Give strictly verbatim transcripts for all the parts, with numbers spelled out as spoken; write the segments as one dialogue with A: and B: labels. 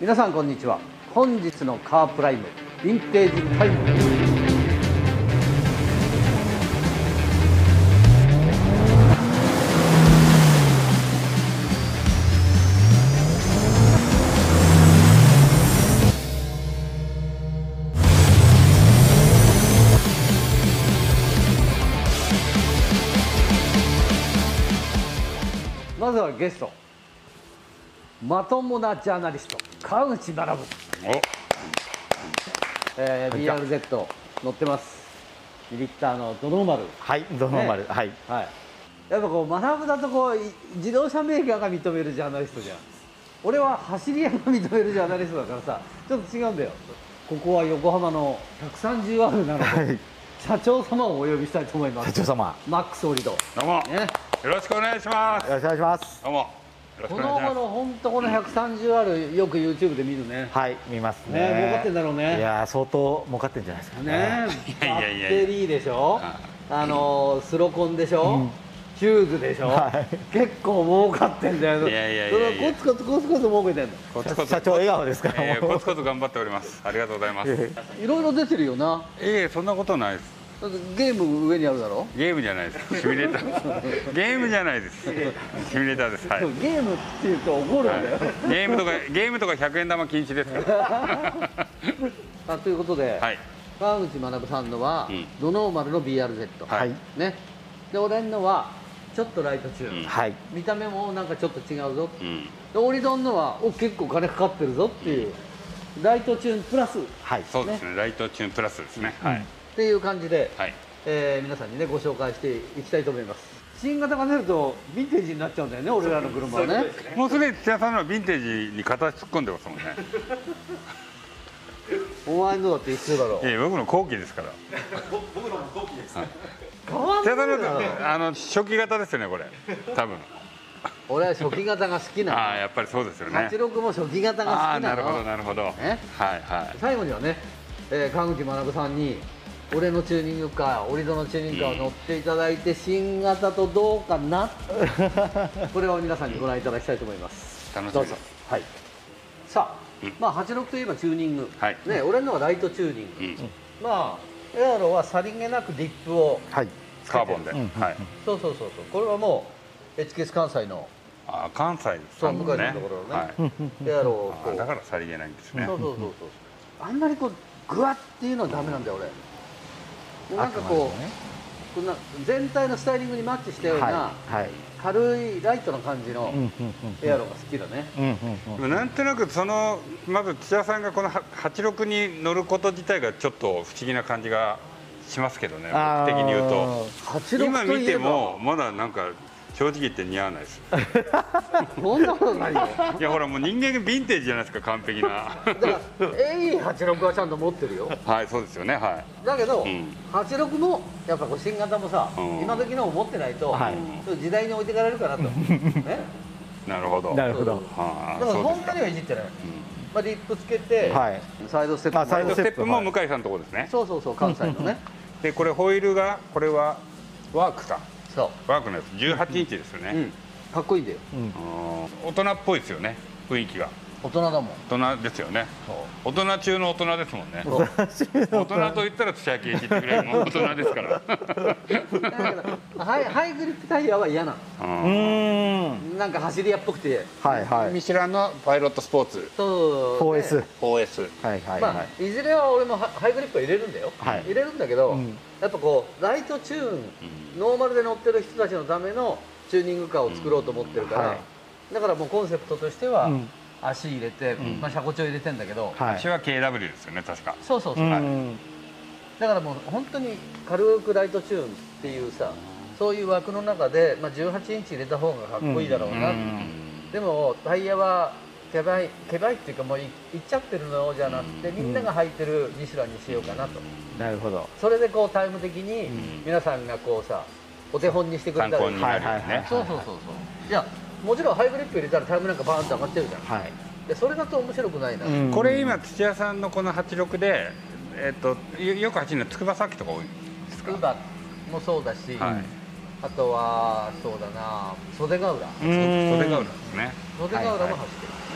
A: 皆さんこんにちは。本日のカープライムヴィンテージタイム。まずはゲスト、まともなジャーナリスト川口学、えー、ビーアールゼット 乗ってます。にリッターのドノーマル。
B: はいドノーマル、ね、はい、
A: はい、やっぱこう学だとこう自動車メーカーが認めるジャーナリストじゃん。俺は走り屋が認めるジャーナリストだからさ、ちょっと違うんだよ。ここは横浜の ひゃくさんじゅうアール なので、はい、社長様をお呼びしたいと思います。
B: 社長様、
A: マックスオリド。
C: どうも、
A: ね、
C: よろしくお願いします。
B: よろしくお願いします。
C: どうも。
A: この頃本当この ひゃくさんじゅうアール よく YouTube で見るね。
B: はい、見ますね。
A: ね、儲かってんだろうね。
B: いや相当儲かってんじゃないですかね。
A: ね、バッテリーでしょ。あのスロコンでしょ。うん、ヒューズでしょ。はい、結構儲かってんだよ。
C: いやいやいやいや。
A: コツコツコツコツ儲けてんの。
C: コツコツ
B: 社長笑顔ですから。
C: えー、コツコツ頑張っております。ありがとうございます。
A: いろいろ出てるよな。
C: ええ、そんなことないです。
A: ゲーム上にあるだろ。
C: ゲームじゃないです。シミュレーター。ゲームじゃないです。シミュレーターです。はい。
A: ゲームって言うと怒るんだよ。はい、
C: ゲームとかゲームとかひゃくえん玉禁止ですから。
A: あ、ということで、はい、川口学さんのは、うん、ドノーマルの ビーアールゼット。はい。ね。で俺のはちょっとライトチューン。うん、はい。見た目もなんかちょっと違うぞ。うん。でオリドンのはお結構金かかってるぞっていう、うん、ライトチューンプラス。
C: はい。そうですね。ライトチューンプラスですね。はい。
A: っていう感じで、はい、えー、皆さんにねご紹介していきたいと思います。新型が出るとヴィンテージになっちゃうんだよね、俺らの車はね。
C: もうすでに土屋さんのはヴィンテージに片足突っ込んでますもんね。
A: お前のだって一緒だろう。
C: ええ、僕の後期ですから。
A: 僕のも後期です。
C: 変わんないだろ。あの初期型ですよね、これ。多分。
A: 俺は初期型が好きなの。
C: ああ、やっぱりそうですよね。
A: はちろくも初期型が好きなの。ああ、
C: なるほどなるほど。
A: ね、
C: はいはい。
A: 最後にはね、えー、川口学さんに俺のチューニングカー、オリドのチューニングカーを乗っていただいて、新型とどうかなこれを皆さんにご覧いただきたいと思います。
C: 楽しみです。
A: はい。さあ、まあはちろくといえばチューニング、はい、ね、俺のはライトチューニング、うん、まあエアロはさりげなくディップを、はい、
C: カーボンで、うん、はい、
A: そうそうそうそう、これはもう エイチケーエス 関西の、
C: あ、関西です
A: そう、向井さんのところのね、はい、エアロをこう、
C: だからさりげないんですね。
A: そうそうそうそう、あんまりこうグワッっていうのはダメなんだよ俺。なんかこう、こんな全体のスタイリングにマッチしたような軽いライトな感じのエアロが好きだね。
C: なんとなくそのまず土屋さんがこのはちろくに乗ること自体がちょっと不思議な感じがしますけどね、僕的に言うと。今見てもまだなんか正直言って似合わないです。
A: そんなことないよ。
C: いやほらもう人間がヴィンテージじゃないですか、完璧な。だ
A: から エーイーはちろく はちゃんと持ってるよ。
C: はい、そうですよね。はい。
A: だけど、うん、はちろくもやっぱこう新型もさ、うん、今時のを持ってないと、はい、時代に置いていかれるかなと。ね。
C: なるほど。
B: なるほど。
A: だから本当にはいじってない。まあリップつけて、はい、サイドステップ、
C: サイドステップも向井さんのところですね。
A: そうそうそう、関西のね。
C: でこれホイールがこれはワークか。
A: そう。
C: ワークのやつじゅうはちインチですよね。うん、
A: かっこいいんだよ。
C: 大人っぽいですよね、雰囲気が。
A: 大人だもん。
C: 大人ですよね。大人中の大人ですもんね。大人と言ったら土屋圭一ってぐらいの大人ですから。
A: ハイハイグリップタイヤは嫌なの。なんか走り屋っぽくて。
B: はいはい。
C: ミシュランのパイロットスポーツ。
A: そう。
B: フォーエス。
C: フォーエス。
A: はいはいはい。いずれは俺もハイグリップは入れるんだよ。入れるんだけど、やっぱこうライトチューン、ノーマルで乗ってる人たちのためのチューニングカーを作ろうと思ってるから、だからもうコンセプトとしては。足入れて、まあ車庫帳入れてんだけど、
C: 足は ケーダブリュー ですよね、確か。
A: そうそうそう。だからもう本当に軽くライトチューンっていうさ、そういう枠の中で、まあじゅうはちインチ入れた方がかっこいいだろうな。でもタイヤはケバいケバいっていうかもういっちゃってるのじゃなくて、みんなが履いてるミシュランにしようかなと。
B: なるほど。
A: それでこうタイム的に皆さんがこうさ、お手本にしてくれたら。
C: 参考になるよね。
A: そうそうそうそう。いや。もちろんハイグリップ入れたらタイムなんかバーンと上がってるじゃん。はい。でそれだと面白くないな。
C: これ今土屋さんのこのはちろくで、えっとよく走るのは筑波崎とか多いですか。
A: 筑波もそうだし、あとはそうだな、袖ヶ浦。
C: 袖ヶ浦ですね。
A: 袖ヶ浦も走ってる。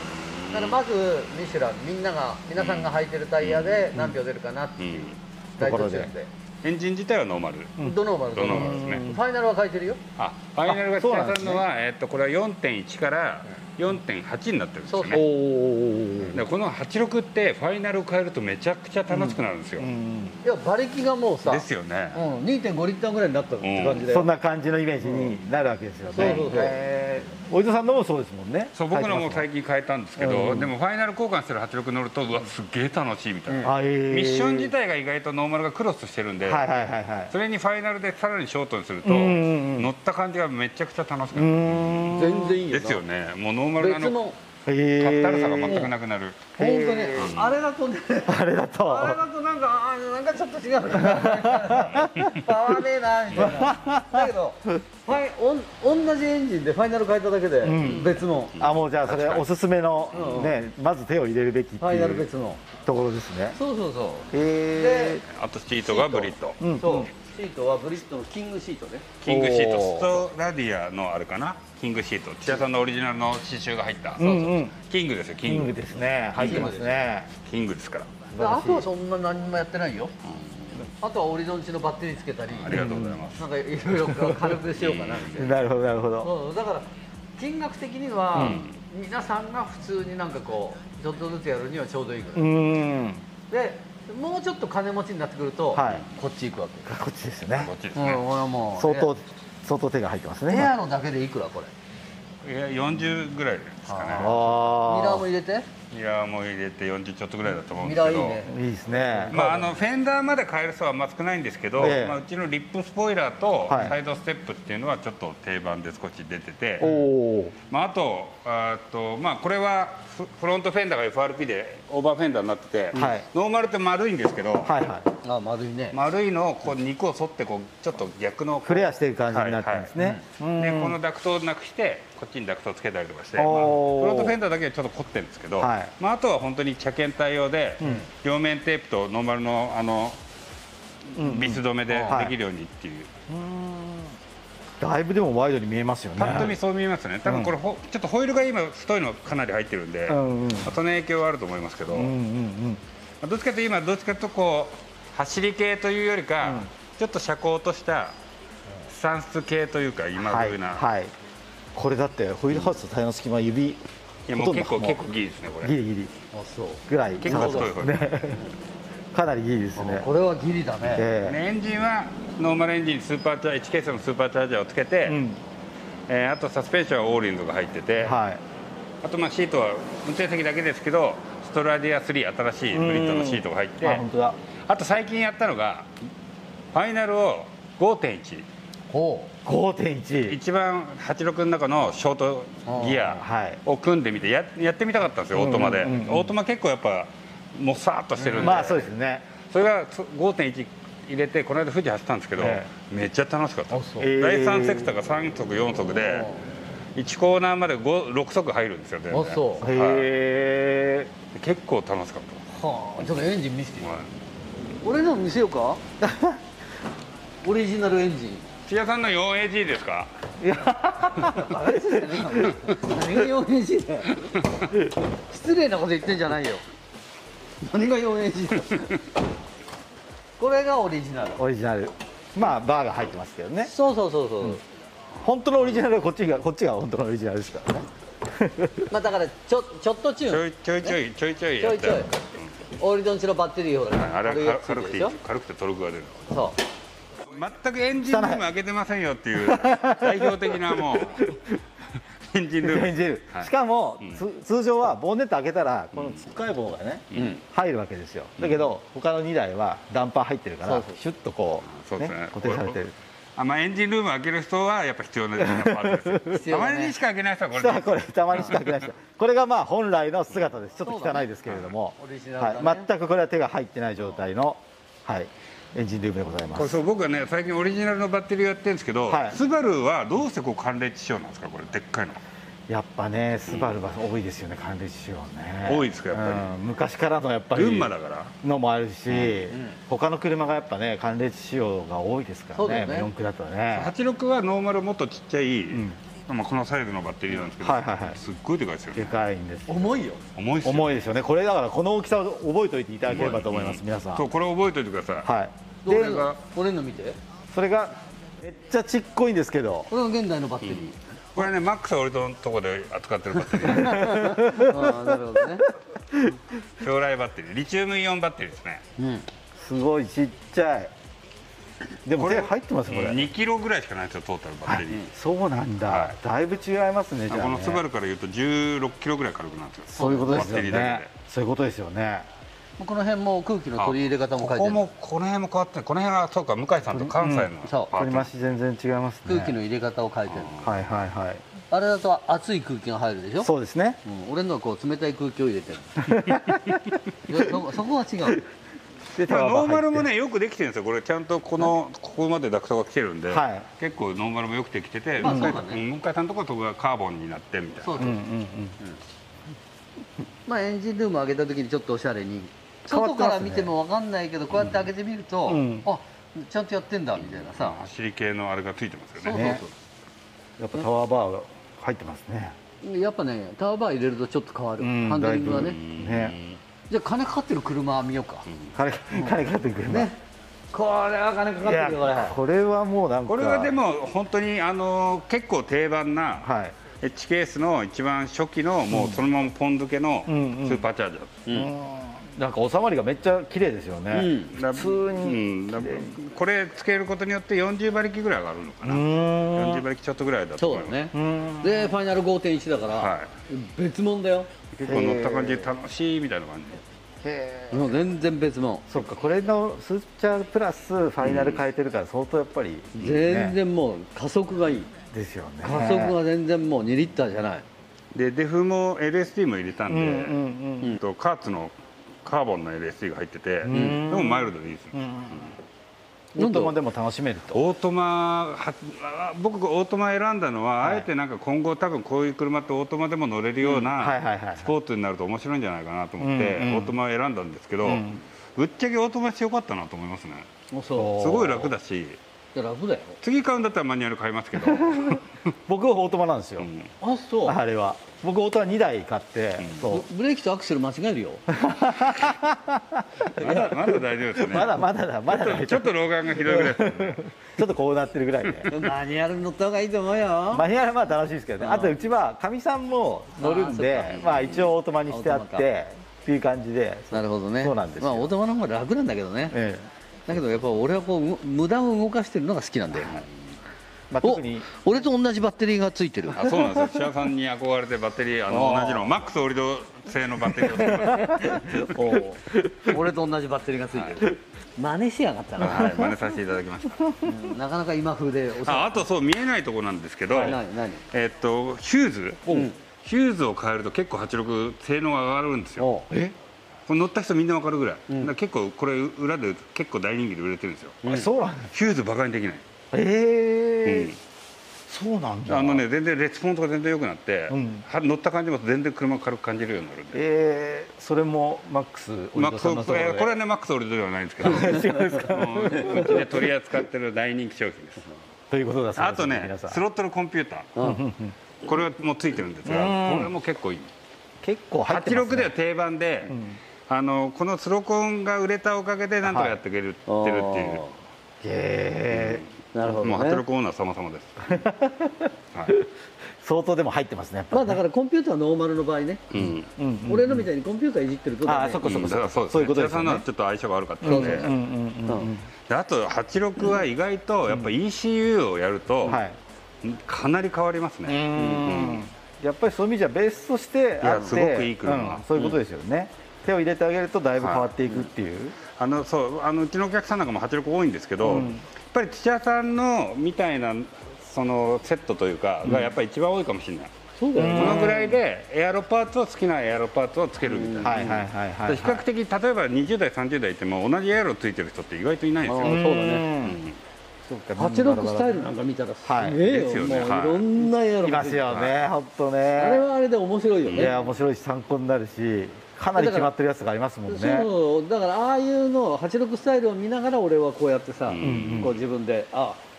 A: だからまずミシュランみんなが皆さんが履いてるタイヤで何秒出るかなっていうライトチューンで、
C: エンジン自体はノーマル、
A: ドノーマル
C: ドノーマルですね。
A: ファイナルは書いてるよ。
C: あ、ファイナルが土屋さんのは、えっとこれは よんてんいち から よんてんはち になってるんですよね。
A: そうそう
C: でこのはちじゅうろくってファイナルを変えるとめちゃくちゃ楽しくなるんですよ。
A: いや馬力がもうさ
C: ですよね。
A: うん、にてんごリッターぐらいになったって感じで、
B: そんな感じのイメージになるわけですよね。
A: そうそうそう
B: へーおじさんのもそうですもんね。
C: そう僕のも最近変えたんですけど、
B: うん
C: でもファイナル交換してるはちじゅうろく乗るとうわすげえ楽しいみたいな、
B: あへー
C: ミッション自体が意外とノーマルがクロスしてるんで、
B: はいはいはいはい。
C: それにファイナルでさらにショートにすると、
B: うんうんうん
C: 乗った感じがめちゃくちゃ楽しく
B: う
C: なる。
B: ーん
A: 全然いいよな。
C: ですよね。もうノーマルなの
A: 別の
C: かったるさが全くなくなる。
A: 本当にあれだとね、
B: あれだと
A: あれだとなんかあなんかちょっと違うな、合わねえなみたいな。だけどファイおん同じエンジンでファイナル変えただけで
B: ん
A: 別の、
B: あもうじゃあそれおすすめの
A: うん
B: ねまず手を入れるべきって
A: ファイナル
B: いう
A: 別の。
B: ところですね。
A: そうそうそう。
B: へ
C: あとシートがブリット、
B: え。うん
A: そうシートはブリットのキングシートね。
C: キングシート、
B: おー
C: ストラディアのあれかな、キングシート、土屋さんのオリジナルの刺繍が入った、
B: うんうん。
C: キングですよ、キング
B: キングですね。入ってますね。
C: キングですから。
A: であとはそんな何もやってないよ。あとはオリゾンチのバッテリーつけたり、
C: ありがとうございます。
A: なんかいろいろ軽くしようかなみたいな。
B: なるほどなるほど。
A: そうだから金額的には、皆さんが普通になんかこうちょっとずつやるにはちょうどいいぐ
B: う
A: らい、
B: ーん。
A: でもうちょっと金持ちになってくると、
B: はい
A: こっち行くわけ。
B: こっちですね
C: こ。っちです
A: うん、
C: ね。
A: 俺はもう
B: 相当相当手が入ってますね。
A: エアのだけでいくらこれ。
C: いやよんじゅうぐらいですかね。
A: ミラー
B: あ
A: も入れて。
C: ミラーも入れてよんじゅうちょっとぐらいだと思うん
A: ミ
C: ですけど。
A: ラーいいね。
B: あいいですね。
C: まあ、あのフェンダーまで変える人はあんま少ないんですけど、
B: ええ
C: まあ、うちのリップスポイラーと
B: はい
C: サイドステップっていうのはちょっと定番で少し出てて、
B: おお。
C: まあ、あとあと、まあ、これはフフロントフェンダーが エフアールピー でオーバーフェンダーになってて、
B: はい
C: ノーマルって丸いんですけど、
B: はいはい。
A: あ丸いね。
C: 丸いのをこう肉を沿ってこうちょっと逆の
B: フレアしてる感じになってるんですね。うん
C: でこのダクトをなくしてこっちにダクトをつけたりとかして、まあ、フ
B: おー
C: ロントフェンダーだけはちょっと凝ってるんですけど、
B: はい
C: まあ、あとは本当に車検対応で、両面テープとノーマルのあのビス止めで
B: はい
C: できるようにっていう、
B: だいぶでもワイドに見えますよね。
C: パッと見そう見えますね。多分これ、ほちょっとホイールが今太いのかなり入ってるんで、
B: うんうん
C: まあその影響はあると思いますけど、
B: うんうんうん。
C: まあどっちかというと今どっちかというとこう走り系というよりか、ちょっと車高としたスタンス系というか今
B: はい
C: 風な、
B: はい。これだってホイールハウスとタイヤの隙間指
C: いやもう結構結構ギリですねこれ。
B: ギリギリ
A: あそう。
B: ぐらい
C: 結構太い方
B: ね。かなりギリですね。
A: これはギリだね。
B: え
C: でエンジンはノーマルエンジンスーパーチャー エイチケーエス のスーパーチャージャーをつけて、
B: えうん
C: えーあとサスペンションはオーリンズが入ってて、
B: はい。
C: あとまあシートは運転席だけですけどストラディアスリー新しいブリットのシートが入って、
B: あ本当だ。
C: あと最近やったのがファイナルを ごてんいち、
A: ほ
B: ごてんいち。
C: 一番はちじゅうろくの中のショートギア
B: はい。
C: を組んでみてややってみたかったんですよ、オートマで、
B: うんうんうん
C: オートマ結構やっぱもっさーっとしてるんで、
B: まあそうですね。
C: それが ごてんいち入れてこの間富士走ったんですけど、
B: え
C: めっちゃ楽しかった
A: あそう。
B: えー
C: だいさんセクターがさん速よん速でいちコーナーまでごろく速入るんですよ全然。
A: あそう
C: はい
B: へえ。
C: 結構楽しかっ
A: はあ。ちょっとエンジン見せて
C: た、
A: よ。
C: はい、
A: 俺の見せようか。オリジナルエンジン。
C: 土屋さんの よんエージー ですか？
A: 何が よんエージー だよ。失礼なこと言ってんじゃないよ。何が よんエージー だ。これがオリジナル。
B: オリジナル。まあバーが入ってますけどね。
A: そうそうそうそう。
B: 本当のオリジナルはこっちがこっちが本当のオリジナルですからね。
A: まあだからちょちょっとチュ
C: ちょ
A: ーン。
C: いちょいちょいちょいちょい
A: ちょいちょい
C: やったよ。
A: オリゾンチのバッテリーほら。
C: うんあれ
A: 軽いやつ
C: は軽くていい
A: でしょ。
C: 軽くてトルクが出る。
A: そう。
C: 全くエンジンルーム開けてませんよっていう代表的なもうエンジンルーム。
B: エンジンル
C: はい
B: しかも、
C: うん
B: つ通常はボンネット開けたらこのつっかい棒がね、
C: うん
B: 入るわけですよ。だけど他のにだいはダンパー入ってるから
A: そうそう
B: シュッとこう
C: そうですね
B: 固定されてる。
C: あまあ、エンジンルーム開ける人はやっぱ必要なパーツです
A: 必要だね
C: たまにしか開けない人はこれ
B: さあこれたまにしか開けないです。これがまあ本来の姿です。ちょっと汚いですけれども、
A: そうだねオリジナルだね
B: はい、全くこれは手が入ってない状態の、はい、エンジンルームでございます。
C: これそう僕はね最近オリジナルのバッテリーをやってるんですけど、
B: はい
C: スバルはどうしてこう寒冷地仕様なんですかこれでっかいの。
B: やっぱねスバルは多いですよね、寒冷地仕様ね。
C: 多いですかやっぱり
B: うん昔からのやっぱり
C: 群馬だから
B: のもあるし、他の車がやっぱね寒冷地仕様が多いですからね、
A: そうだよね
B: 四駆だと
C: は
B: ね。
C: ちじゅうろくはノーマルもっとちっちゃい、
B: ん
C: まあ、このサイズのバッテリーなんですけど、
B: はいはいはい、
C: すっごいでかいですよね。
B: でかいんです。
A: 重いよ。
C: 重いですよ。
B: 重いですよね。これだからこの大きさを覚えておいていただければと思います、皆さん。
C: そうこれ覚えておいてください。
B: はい。
A: で
B: で、
A: 俺の見て。
B: それがめっちゃちっこいんですけど、
A: これが現代のバッテリー。
C: これねマックスは俺のとこで扱ってるバッテリー。
A: ああなるほどね。
C: 将来バッテリー、リチウムイオンバッテリーですね。
A: うん。
B: すごいちっちゃい。でも手入ってますこれ。
C: にキロぐらいしかないですよトータルバッテリー。
B: そうなんだ、
C: はい
B: だいぶ違いますね。じゃあね、
C: このスバルから言うとじゅうろっキロぐらい軽くなるんですよ。
B: そういうことですよ
C: バッテリーだ
B: ね
C: けで。
B: そういうことですよね。
A: この辺も空気の取り入れ方も書いてある。
C: ここもこの辺も変わってる。この辺はそうか向井さんと関西の
A: そう
B: 取り増し全然違いますね。
A: 空気の入れ方を書いてる。
B: はいはいはい。
A: あれだと熱い空気が入るでしょ。
B: そうですね。
A: うん、俺のはこう冷たい空気を入れてる。いやそそこは違う。
B: で
C: まあノーマルもねよくできてるんですよ。これちゃんとこのここまでダクトが来てるんで、
B: はい、
C: 結構ノーマルもよくできてて、
A: まあ
C: 向井
A: そうだね
C: 向井さんのところはカーボンになってみたいな。
A: そうそう。
B: うんうんうん。
A: まあエンジンルーム上げた時にちょっとおしゃれに。
B: 変わってますね
A: 外から見ても分かんないけどこうやって開けてみると、
B: うん
A: あちゃんとやってんだみたいなさ。
C: 走り系のあれがついてますよ
A: そう
C: ね。
A: そうそう。
B: やっぱタワーバーが入ってますね。
A: やっぱねタワーバー入れるとちょっと変わる、
B: うん
A: ハンドリングがね。
B: ね。
A: じゃあ金かかってる車見ようか。
B: 金金かかってくる
A: ね。これは金かかってるよこれ。
B: これはもうなんか。
C: これはでも本当にあの結構定番な
B: はい。
C: エッジケースの一番初期のもうそのままポン付けのス
B: うんうん
C: ーパーチャージャー。
A: うん
B: なんか収まりがめっちゃ綺麗ですよね。
A: うん
C: だ
B: 普通に
C: うんだこれつけることによってよんじゅうばりきぐらい上がるのか
B: う
C: な。よんじゅう
B: ん。
C: ばりきちょっとぐらいだと
A: そうだ
C: 思います。
A: ね。
B: うん。
A: でファイナル ごてんいち だから、
C: は
A: 別物だよ。
C: 結構乗った感じで楽しいみたいな感じ。
B: へ
A: もう全然別物。
B: そっか、これのスーチャープラスファイナル変えてるから相当やっぱり、
A: 全然もう加速がいい。
B: ですよね。
A: 加速が全然もうにリッターじゃない。
C: でデフも エルエスディー も入れたんで、
B: うんうんうん
C: うんとカーツのカーボンの エルエスディー が入ってて、で
B: ん
C: もマイルドでいいですよ。
B: うん。オートマでも楽しめると。
C: オートマは僕がオートマ選んだのは、
B: はい
C: あえてなんか今後多分こういう車ってオートマでも乗れるよう
B: はいはいはい
C: な
B: はい
C: スポーツになると面白いんじゃないかなと思って、
B: うんうん
C: オートマを選んだんですけど、
B: うん
C: ぶっちゃけオートマしてよかったなと思いますね。
A: そ
C: すごい楽だし、
A: う。楽だよ。
C: 次買うんだったらマニュアル買いますけど、
B: 僕はオートマなんですよ。
C: うん
A: あそう。
B: あれは僕オートマにだい買って、そ
A: ブレーキとアクセル間違えるよ。
C: まだまだ大丈夫です
B: う。
C: ね。
B: まだまだだまだだ
C: ちょっと老眼がひどいぐらいですね。
B: ちょっとこうなってるぐらいで。
A: マニュアルに乗った方がいいと思うよ。
B: マニュアルはまあ楽しいですけどね。
A: うん
B: あとうちはかみさんも乗るん
A: あーそ
B: で
A: っ、か
B: まあ一応オートマにしてあっ
A: オートマ
B: てっていう感じで。
A: なるほどね。
B: そうなんですよ
A: まあオートマの方が楽なんだけどね。
B: ええ。
A: だけどやっぱ俺はこうむ無駄を動かしてるのが好きなんだよ。
B: まあ
A: お
B: 特に
A: 俺と同じバッテリーがついてる。
C: あそうなんですよ。シアさんに憧れてバッテリーあの
B: あー
C: 同じのマックスオリド製のバッテリーを作りま
A: 俺と同じバッテリーがついてる。真似しやがった
C: した。
A: な。
C: はい、真似させていただきました。
A: うんなかなか今風でおしゃれ。
C: ああとそう見えないところなんですけど、
A: 何何。
C: えっとヒューズ、
A: うん
C: ヒューズを変えると結構はちじゅうろく性能が上がるんですよ。
A: お
B: え
C: これ乗った人みんなわかるぐらい。
A: ん
C: だから結構これ裏で結構大人気で売れてるんですよ。
B: あそうなんです。
C: ヒューズバカにできない。
B: ええ
C: うん。
B: そうなんだ。
C: あのね全然レスポンスが全然良くなって、
B: うん
C: は乗った感じも全然車軽く感じるようになるんで。
B: ええそれもマックスオリド
C: マックス
B: さんのところで。
C: これこれはねマックスオリドではないんですけど、もううちで取り扱ってる大人気商品です。
B: ということだそうです。
C: あとね
B: 皆さん
C: スロットルコンピューター、
A: うん
C: これはもうついてるんですが、
B: うん
C: これも結構いい。
B: 結構入ってますね。
C: はちじゅうろくでは定番で、あのこのスロコンが売れたおかげでなんとかやっていけるってるっていう。
B: へえ
A: なるほどね。
C: もうはちじゅうろくオーナー様々です。はい。
B: 相当でも入ってますねやっぱりね。
A: まあだからコンピューターノーマルの場合ね。
C: うん。
B: うんうん
A: 俺のみたいにコンピューターいじってるとダメ。
B: あそっかそっか
C: だからそうですね。
B: そういうことですよね
C: 千田さんのはちょっと相性が悪かったんで。
A: そうそう
B: うんうんうんうん
C: であとはちじゅうろくは意外とやっぱ イーシーユー をやると
B: はい。
C: かなり変わります
B: う
C: ね。
B: んやっぱりそういう意味じゃベースとしてあって
C: いやすごくいい車
B: うんそういうことですよね。手を入れてあげるとだいぶ変わっていくっていう。
C: あのそうあのうちのお客さんなんかもはちじゅうろく多いんですけど、
B: うん
C: やっぱり土屋さんのみたいなそのセットというかがやっぱり一番多いかもしれない。
A: そうだよね。
C: このぐらいでエアロパーツを好きなエアロパーツをつけるみたいな。
B: はいはいはいはい。
C: 比較的例えばにじゅう代さんじゅう代いても同じエアロついてる人って意外といないんですよ。
A: あーそうだね
C: うん
B: そうか
A: はちじゅうろくスタイルなんか見たらす
B: はい
A: げえ
C: です
A: よ。
C: よねはい
A: もういろんなエアロ
B: いますよね本当ね。
A: あれはあれで面白いよね。
B: いや面白いし参考になるしかなり決まってるやつがありますもんね。
A: そうだからああいうのはちじゅうろくスタイルを見ながら俺はこうやってさ、
C: ん
A: こう自分であ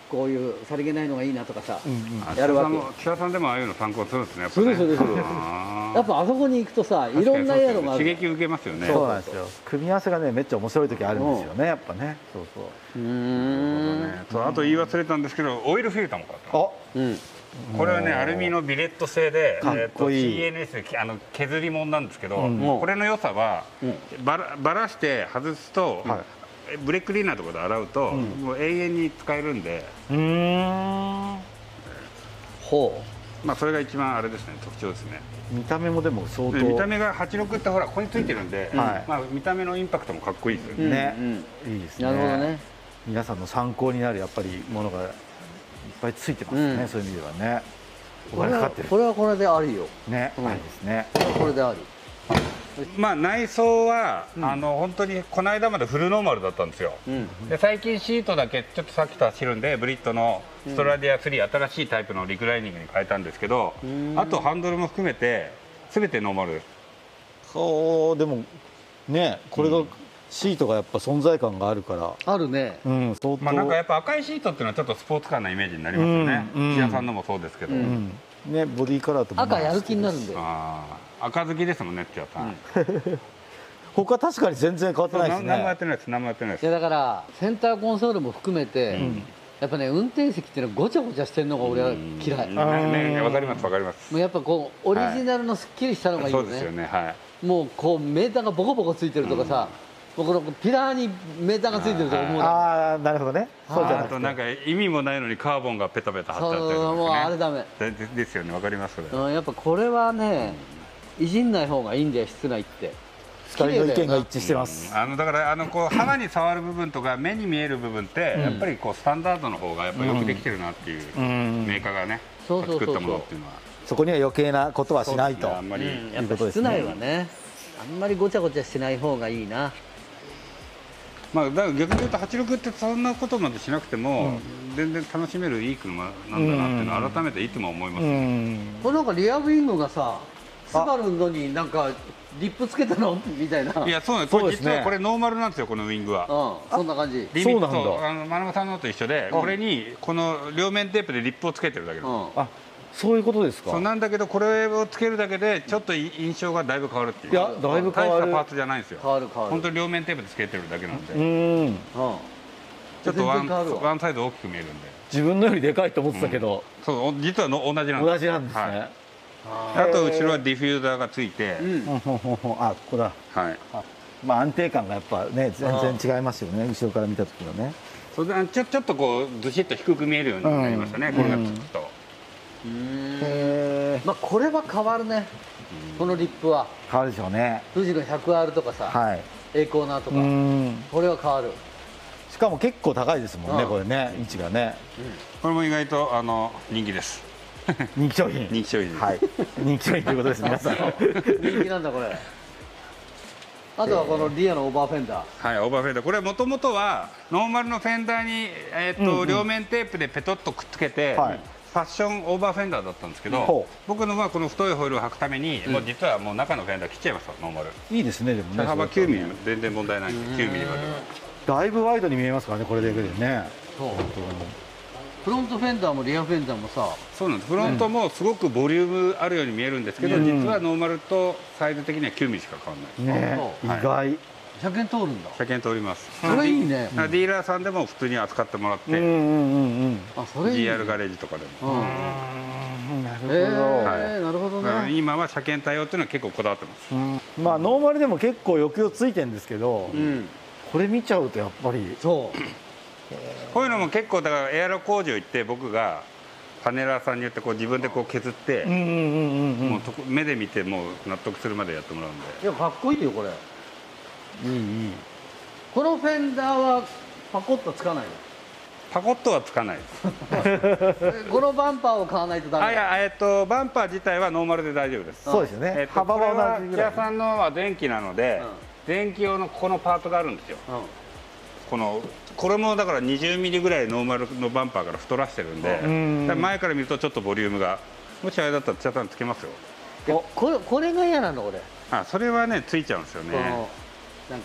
A: こういうさりげないのがいいなとかさ、
B: うんうん
C: あ
A: やるわけ
C: 千田さんも千田さんでもああいうの参考にするんですね。やっぱね
A: するするする
C: あー
A: やっぱあそこに行くとさいろんなエアロがある
C: 刺激受けますよね。
B: そうなんですよ。組み合わせがねめっちゃ面白い時あるんですよね。やっぱね。そうそう。
A: うーん
C: ねそうあと言い忘れたんですけど、オイルフィルターも買った。
B: あ、
A: うん
C: これはねアルミのビレット製で、
B: かっこいい
C: えーと シーエヌエス あの削り物なんですけど、
B: うん
C: これの良さは、
A: うん
C: ばらばらして外すと、
B: は
C: ブレーククリーナーとかで洗うと、
B: うん
C: もう永遠に使えるんで、
B: うーん。
A: ほ
C: まあそれが一番あれですね特徴ですね。
B: 見た目もでも相当
C: で見た目がはちろくってほらここについてるんで、
B: はい
C: まあ見た目のインパクトもかっこいいですよ
A: う、
C: ね。
B: ね
A: うん
B: いいですね。
A: なるほどね。
B: 皆さんの参考になるやっぱりものがいっぱいついてますね。
A: うん
B: そういう意味ではね。お
A: これは
B: 金かかってる。
A: これはこれでありよ。
B: ね、
A: うん
B: ありですね。
A: これはこれであり。
C: まあ内装は、
B: うん
C: あの本当にこの間までフルノーマルだったんですよ。
A: うん
C: で最近シートだけちょっとさっきと走るんでブリットのストラディアスリー、新しいタイプのリクライニングに変えたんですけど、
A: うん
C: あとハンドルも含めて全てノーマルです。
B: そうでもねこれがシートがやっぱ存在感があるから、
A: あるね。
B: うん相当。
C: まあなんかやっぱ赤いシートっていうのはちょっとスポーツカーなイメージになりますよね。
B: うんうん
C: 土屋さんのもそうですけど、
B: うんねボディカラーとも
A: 赤やる気になるんだよ。
C: あー赤好きですもんね土屋さん。
B: 他確かに全然変わってないです
C: 何もやっ
B: ね。
C: てないです何もやってないです。
A: いやだからセンターコンソールも含めて、
C: うん
A: やっぱね運転席っていうのはごちゃごちゃしてるのが俺は嫌い。
C: うん
A: も
C: ねねわかりますわかります。
A: うやっぱこうオリジナルのすっきりしたのがいいよね。
C: そうですよねはい。
A: もうこうメーターがボコボコついてるとかさ、もうこのピラーにメーターがついてるとか思うな。
B: ああなるほどね。そうじゃなくて
C: あとなんか意味もないのにカーボンがペタペタ貼っちゃったり
A: そうもうあれ
C: とか
A: ダメ。
C: ね。でですよねわかりますそれ。
A: うんやっぱこれはね、いじんない方がいいんだよ室内って。
B: 二人の意見が一致してます。
C: あのだからあのこう肌に触る部分とか目に見える部分ってやっぱりこうスタンダードの方がやっぱよくできてるなっていう
B: うん
C: メーカーがね
A: そうそうそうそう
C: 作ったものっていうのは
B: そこには余計なことはしないと。
C: あんまり
A: うんやっぱ室内はねあんまりごちゃごちゃしない方がいいな。
C: まあだから逆に言うとはちじゅうろくってそんなことまでしなくても全然楽しめるいい車なんだなっていうのを改めていつも思います
B: う
C: ね。
B: ん。
A: これなんかリアウィングがさスバルのになんかリップつけたのみたいな。
C: いやそうなんですこれ
B: そうですね
C: 実はこれノーマルなんですよこのウィングは。
A: うんそんな感じ。
C: リミッ
B: そうなん
C: ト
B: だ
C: あの丸山さんのと一緒でこれにこの両面テープでリップをつけてるだけなんです。
A: うん
B: あそういうことですか。
C: そうなんだけどこれをつけるだけでちょっと印象がだいぶ変わるっていう。
B: いやだいぶ変わる
C: 大したパーツじゃないんですよ。
A: 変わる変わる。
C: 本当に両面テープでつけてるだけなんで、
B: うん。
A: うん
C: ちょっとワン
A: 全然変わるわ
C: ワンサイズ大きく見えるんで、
B: 自分のよりでかいと思ってたけど、
C: そう実はの同じなんです。
B: 同じなんですね。
C: はいあと後ろはディフューザーがついて、
A: うん
B: ほんほんほんほんあここだ。
C: はい。
B: まあ安定感がやっぱね全然違いますよね。後ろから見た時はね。
C: それでちょちょっとこうずしっと低く見えるようになりましたね。
B: うん
C: これがつくと。
A: うん
B: へえ。
A: まあこれは変わるね。このリップは
B: 変わるでしょうね。
A: 富士の ひゃくアール とかさ、
B: はい。
A: エーコーナーと
B: う
A: か
B: ん。
A: これは変わる。
B: しかも結構高いですもんね
A: うん
B: これね位置がね。
C: これも意外とあの人気です。
B: 人気商品。
C: 人気商品です。
B: はい。人気商品ということです皆さん。
A: 人気なんだこれ。あとはこのリアのオーバーフェンダー。
C: はい、オーバーフェンダーこれはもともとはノーマルのフェンダーに、えーと
B: うんうん
C: 両面テープでペトッとくっつけて、
B: はい
C: ファッションオーバーフェンダーだったんですけど、
B: ほう
C: 僕のはこの太いホイールを履くために、もう実はもう中のフェンダー切っちゃいますよノーマル。
B: いいですねでもね。
C: 車幅きゅうミリ
B: それ
C: 全然問題ないんできゅうミリまでは。
B: だいぶワイドに見えますからねこれだけでね。
A: そう。フロントフェンダーもリアフェンダーもさ、
C: そうなんですフロントもすごくボリュームあるように見えるんですけど、
B: うん
C: 実はノーマルとサイズ的にはきゅうミリしか変わらない。
B: ね意
C: はい
B: 外。
A: ひゃくえん通るんだ。
C: 車検通ります。
A: それいいね。
C: だからディーラーさんでも普通に扱ってもらって、
B: うんうんうんうん。
A: あそれいい、ね。
C: ジーアール ガレージとかでも。
A: うん。
B: うんなるほ
A: え
B: ど。
A: ーなるほど
C: だから
A: ね。
C: 今は車検対応っていうのは結構こだわってます。
B: うんまあノーマルでも結構抑揚ついてるんですけど、
A: うん。
B: これ見ちゃうとやっぱり
A: そう。
C: こういうのも結構だからエアロ工場行って僕がパネラーさんによってこう自分でこう削って、
B: うんうんうんうん
C: もうとこ目で見てもう納得するまでやってもらうんで。
A: いやかっこいいよこれ。
B: いいいい。
A: このフェンダーはパコッとつかないの。
C: パコッとはつかないです。
A: えこのバンパーを買わないとダメ。
C: あいやえっとバンパー自体はノーマルで大丈夫です。
B: そうですよね。
C: えっと
B: 幅
C: これは
B: は同じぐらい。
C: 木屋さんのは電気なので、
A: うん
C: 電気用のこのパートがあるんですよ。
A: うん。
C: このこれもだからにじゅうミリぐらいノーマルのバンパーから太らしてるんで、
B: うん
C: だから前から見るとちょっとボリュームがもしあれだったら茶さんつけますよ。
A: おこれこれが嫌なの俺。
C: あそれはねついちゃうんですよね。
A: このなんか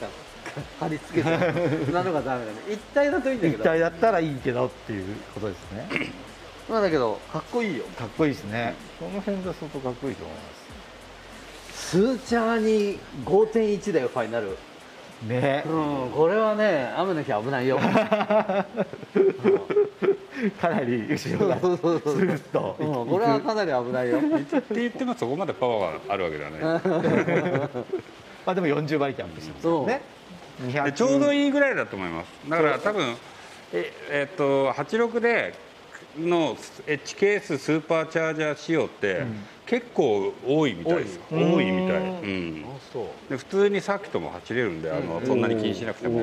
A: 貼り付けてなのがダメだね。一体だといいんだけど。
B: 一体だったらいいけどっていうことですね。
A: まあだけどかっこいいよ。
B: かっこいいですね。この辺が相当かっこいいと思います。
A: スーチャーに ごてんいち だよファイナル。
B: ね、
A: うん、これはね雨の日危ないよ。
B: かなり後ろがスルッと、
A: うん、これはかなり危ないよ。
C: って言ってもそこまでパワーがあるわけではない
B: まあでもよんじゅうばりキャンプしてますね。
C: でちょうどいいぐらいだと思います。だから多分ええっとはちじゅうろくでの エイチケーエス スーパーチャージャー仕様って、うん、結構多いみたいですよ。多いみたい。うん。あ、そう。で普通にサーキットも走れるんで、あのそんなに気にしなくても。うん。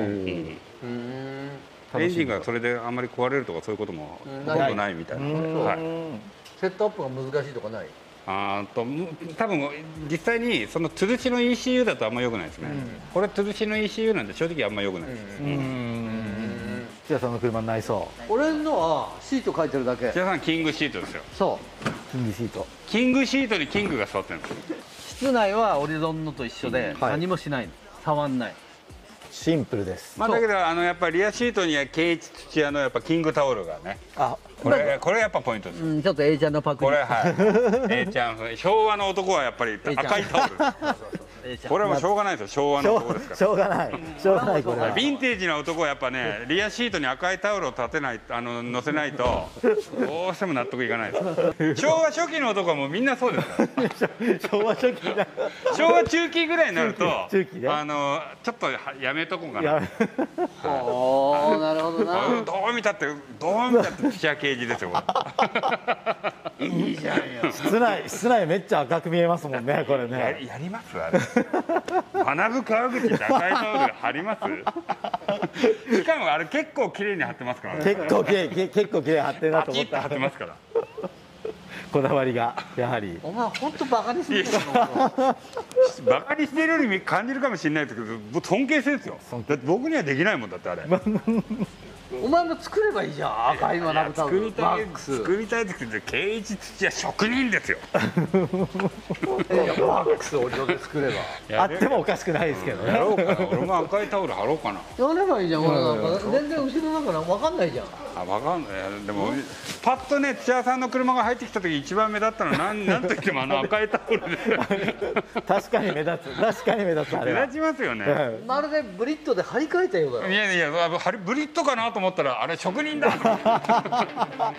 C: エンジンがそれであんまり壊れるとかそういうこともほとんどないみたいなので、はい、
A: セットアップが難しいとかない？
C: あと多分実際にその吊るしの イーシーユー だとあんま良くないですね、うん、これ吊るしの イーシーユー なんで正直あんま良くないです。
B: 千田さんの車にないそう。
A: 俺のはシート書いてるだけ。
C: 千田さんキングシートですよ。
A: そう
B: キングシート。
C: キングシートにキングが座ってるんですよ。
A: 室内はオリゾンのと一緒で、うん、何もしないの、触んない。
B: シンプルです。
C: まあだけどあのやっぱりリアシートにはケンイチ土屋のやっぱキングタオルがね。あ、これこれやっぱポイントです。
A: うん、ちょっと A ちゃんのパクリ。
C: これはい。A ちゃん昭和の男はやっぱり赤いタオル。これはもうしょうがないですよ。昭和の男ですから。
B: しょうがない。しょうがないこれは。
C: ヴィンテージな男はやっぱねリアシートに赤いタオルを立てないあの乗せないとどうしても納得いかないです。昭和初期の男はもうみんなそうですから。
B: 昭和初期だ。
C: 昭和中期ぐらいになると
B: 中期ね。
C: あのちょっとやめとこうかな。
A: おお、なるほどな。
C: どう見たってどう見たって土屋刑事ですよ。
A: いいじゃんよ。
B: 室内室内めっちゃ赤く見えますもんねこれね。
C: や, やりますあれ。学ぶ川口って赤いタオル貼ります。しかもあれ結構綺麗に貼ってますからね。
B: 結構綺麗結構綺麗貼ってるなと思った。
C: パチッと貼ってますから。
B: こだわりがやはり。
A: お前本当バカにしてる
C: バカにしてるように感じるかもしれないですけど尊敬してるんですよ。だって僕にはできないもんだってあれ。
A: お前も作ればいいじゃん赤い学ぶタオル。
C: 作りたいですけどケンイチ土屋職人ですよ。
A: バックスを俺で作れば
B: あってもおかしくないですけどね。
C: やろうかな。俺も赤いタオル貼ろうかな。
A: やればいいじゃん。なんか全然後ろだから分かんないじゃん。
C: あ、分かんない。でもパッとね土屋さんの車が入ってきた時一番目立ったのはなんなんと言ってもあの赤いタオルで。
B: 確かに目立つ。確かに目立つあれは。
C: 目立ちますよね。
A: まるでブリットで張り替えたようだよ。
C: いやいやブリットかなと思ったらあれ職人だ。
A: さ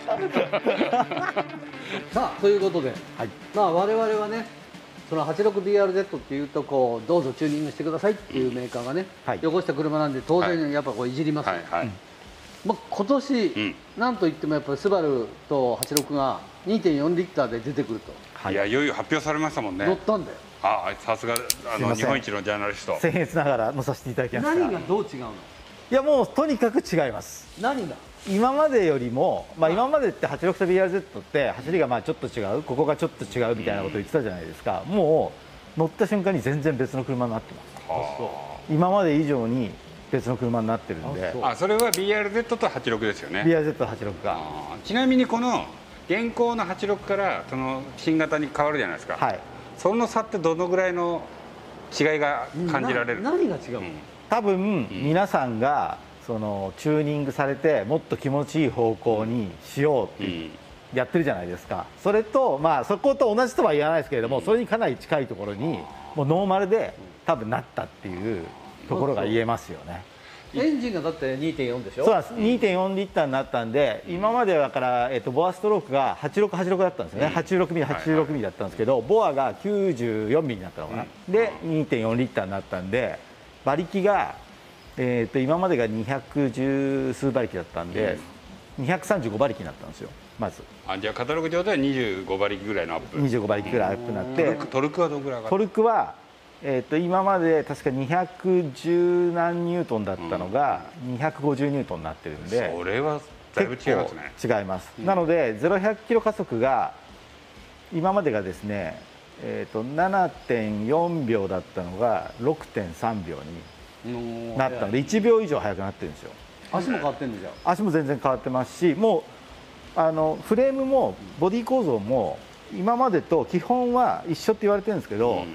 A: あということで、はい、まあ我々はねその はちじゅうろくビーアールゼット っていうとこうどうぞチューニングしてくださいっていうメーカーがね、はい、汚した車なんで当然やっぱこういじります。はいはい、まあ今年、うん、なんといってもやっぱりスバルとはちじゅうろくが にてんよん リッターで出てくると。
C: はい、いやいよいよ発表されましたもんね。
A: 乗ったんだよ。
C: あ、さすがあの日本一のジャーナリスト。
B: 僭越ながら乗させていただきました。
A: 何がどう違うの？
B: いやもうとにかく違います。
A: 何が？
B: 今までよりも、まあ、今までってはちじゅうろくと ビーアールゼット って走りがまあちょっと違う、ここがちょっと違うみたいなことを言ってたじゃないですか。もう乗った瞬間に全然別の車になってます。今まで以上に別の車になってるんで。
C: あ、それは ビーアールゼット とはちじゅうろくですよね。
B: ビーアールゼット とはちじゅうろくが。
C: ちなみにこの現行のはちじゅうろくからその新型に変わるじゃないですか。はい。その差ってどのぐらいの違いが感じられる？
A: 何が違うの？
B: 多分皆さんがそのチューニングされてもっと気持ちいい方向にしようってやってるじゃないですか。それとまあそこと同じとは言わないですけれども、それにかなり近いところにもうノーマルで多分なったっていうところが言えますよね。
A: エンジンがだって にてんよん でしょ。
B: そうです。にてんよん リッターになったんで、今まではだから、えっと、ボアストロークがはちじゅうろく、はちじゅうろくだったんですよね。はちじゅうろくミリ、はちじゅうろくミリだったんですけど、ボアがきゅうじゅうよんミリになったのかな。で にてんよん リッターになったんで、馬力がえー、と今までがにひゃくじゅう数馬力だったんで、うん、にひゃくさんじゅうご馬力になったんですよまず。
C: あ、じゃあカタログ上ではにじゅうご馬力ぐらいのアップ。
B: にじゅうご馬力ぐらいアップになって、
C: うん、トルクはどのぐらい上がった？
B: トルクは、えー、と今まで確かにひゃくじゅう何ニュートンだったのが、うん、にひゃくごじゅうニュートンになってるんで、
C: それはだいぶ違いますね。
B: 違います、うん、なのでゼロひゃくキロ加速が今までがですね、えー、と ななてんよんびょうだったのが ろくてんさんびょうになったのでいちびょう以上速くなってるんですよ。
A: 足も変わってるんですよ。
B: 足も全然変わってますし、もうあのフレームもボディ構造も今までと基本は一緒って言われてるんですけど、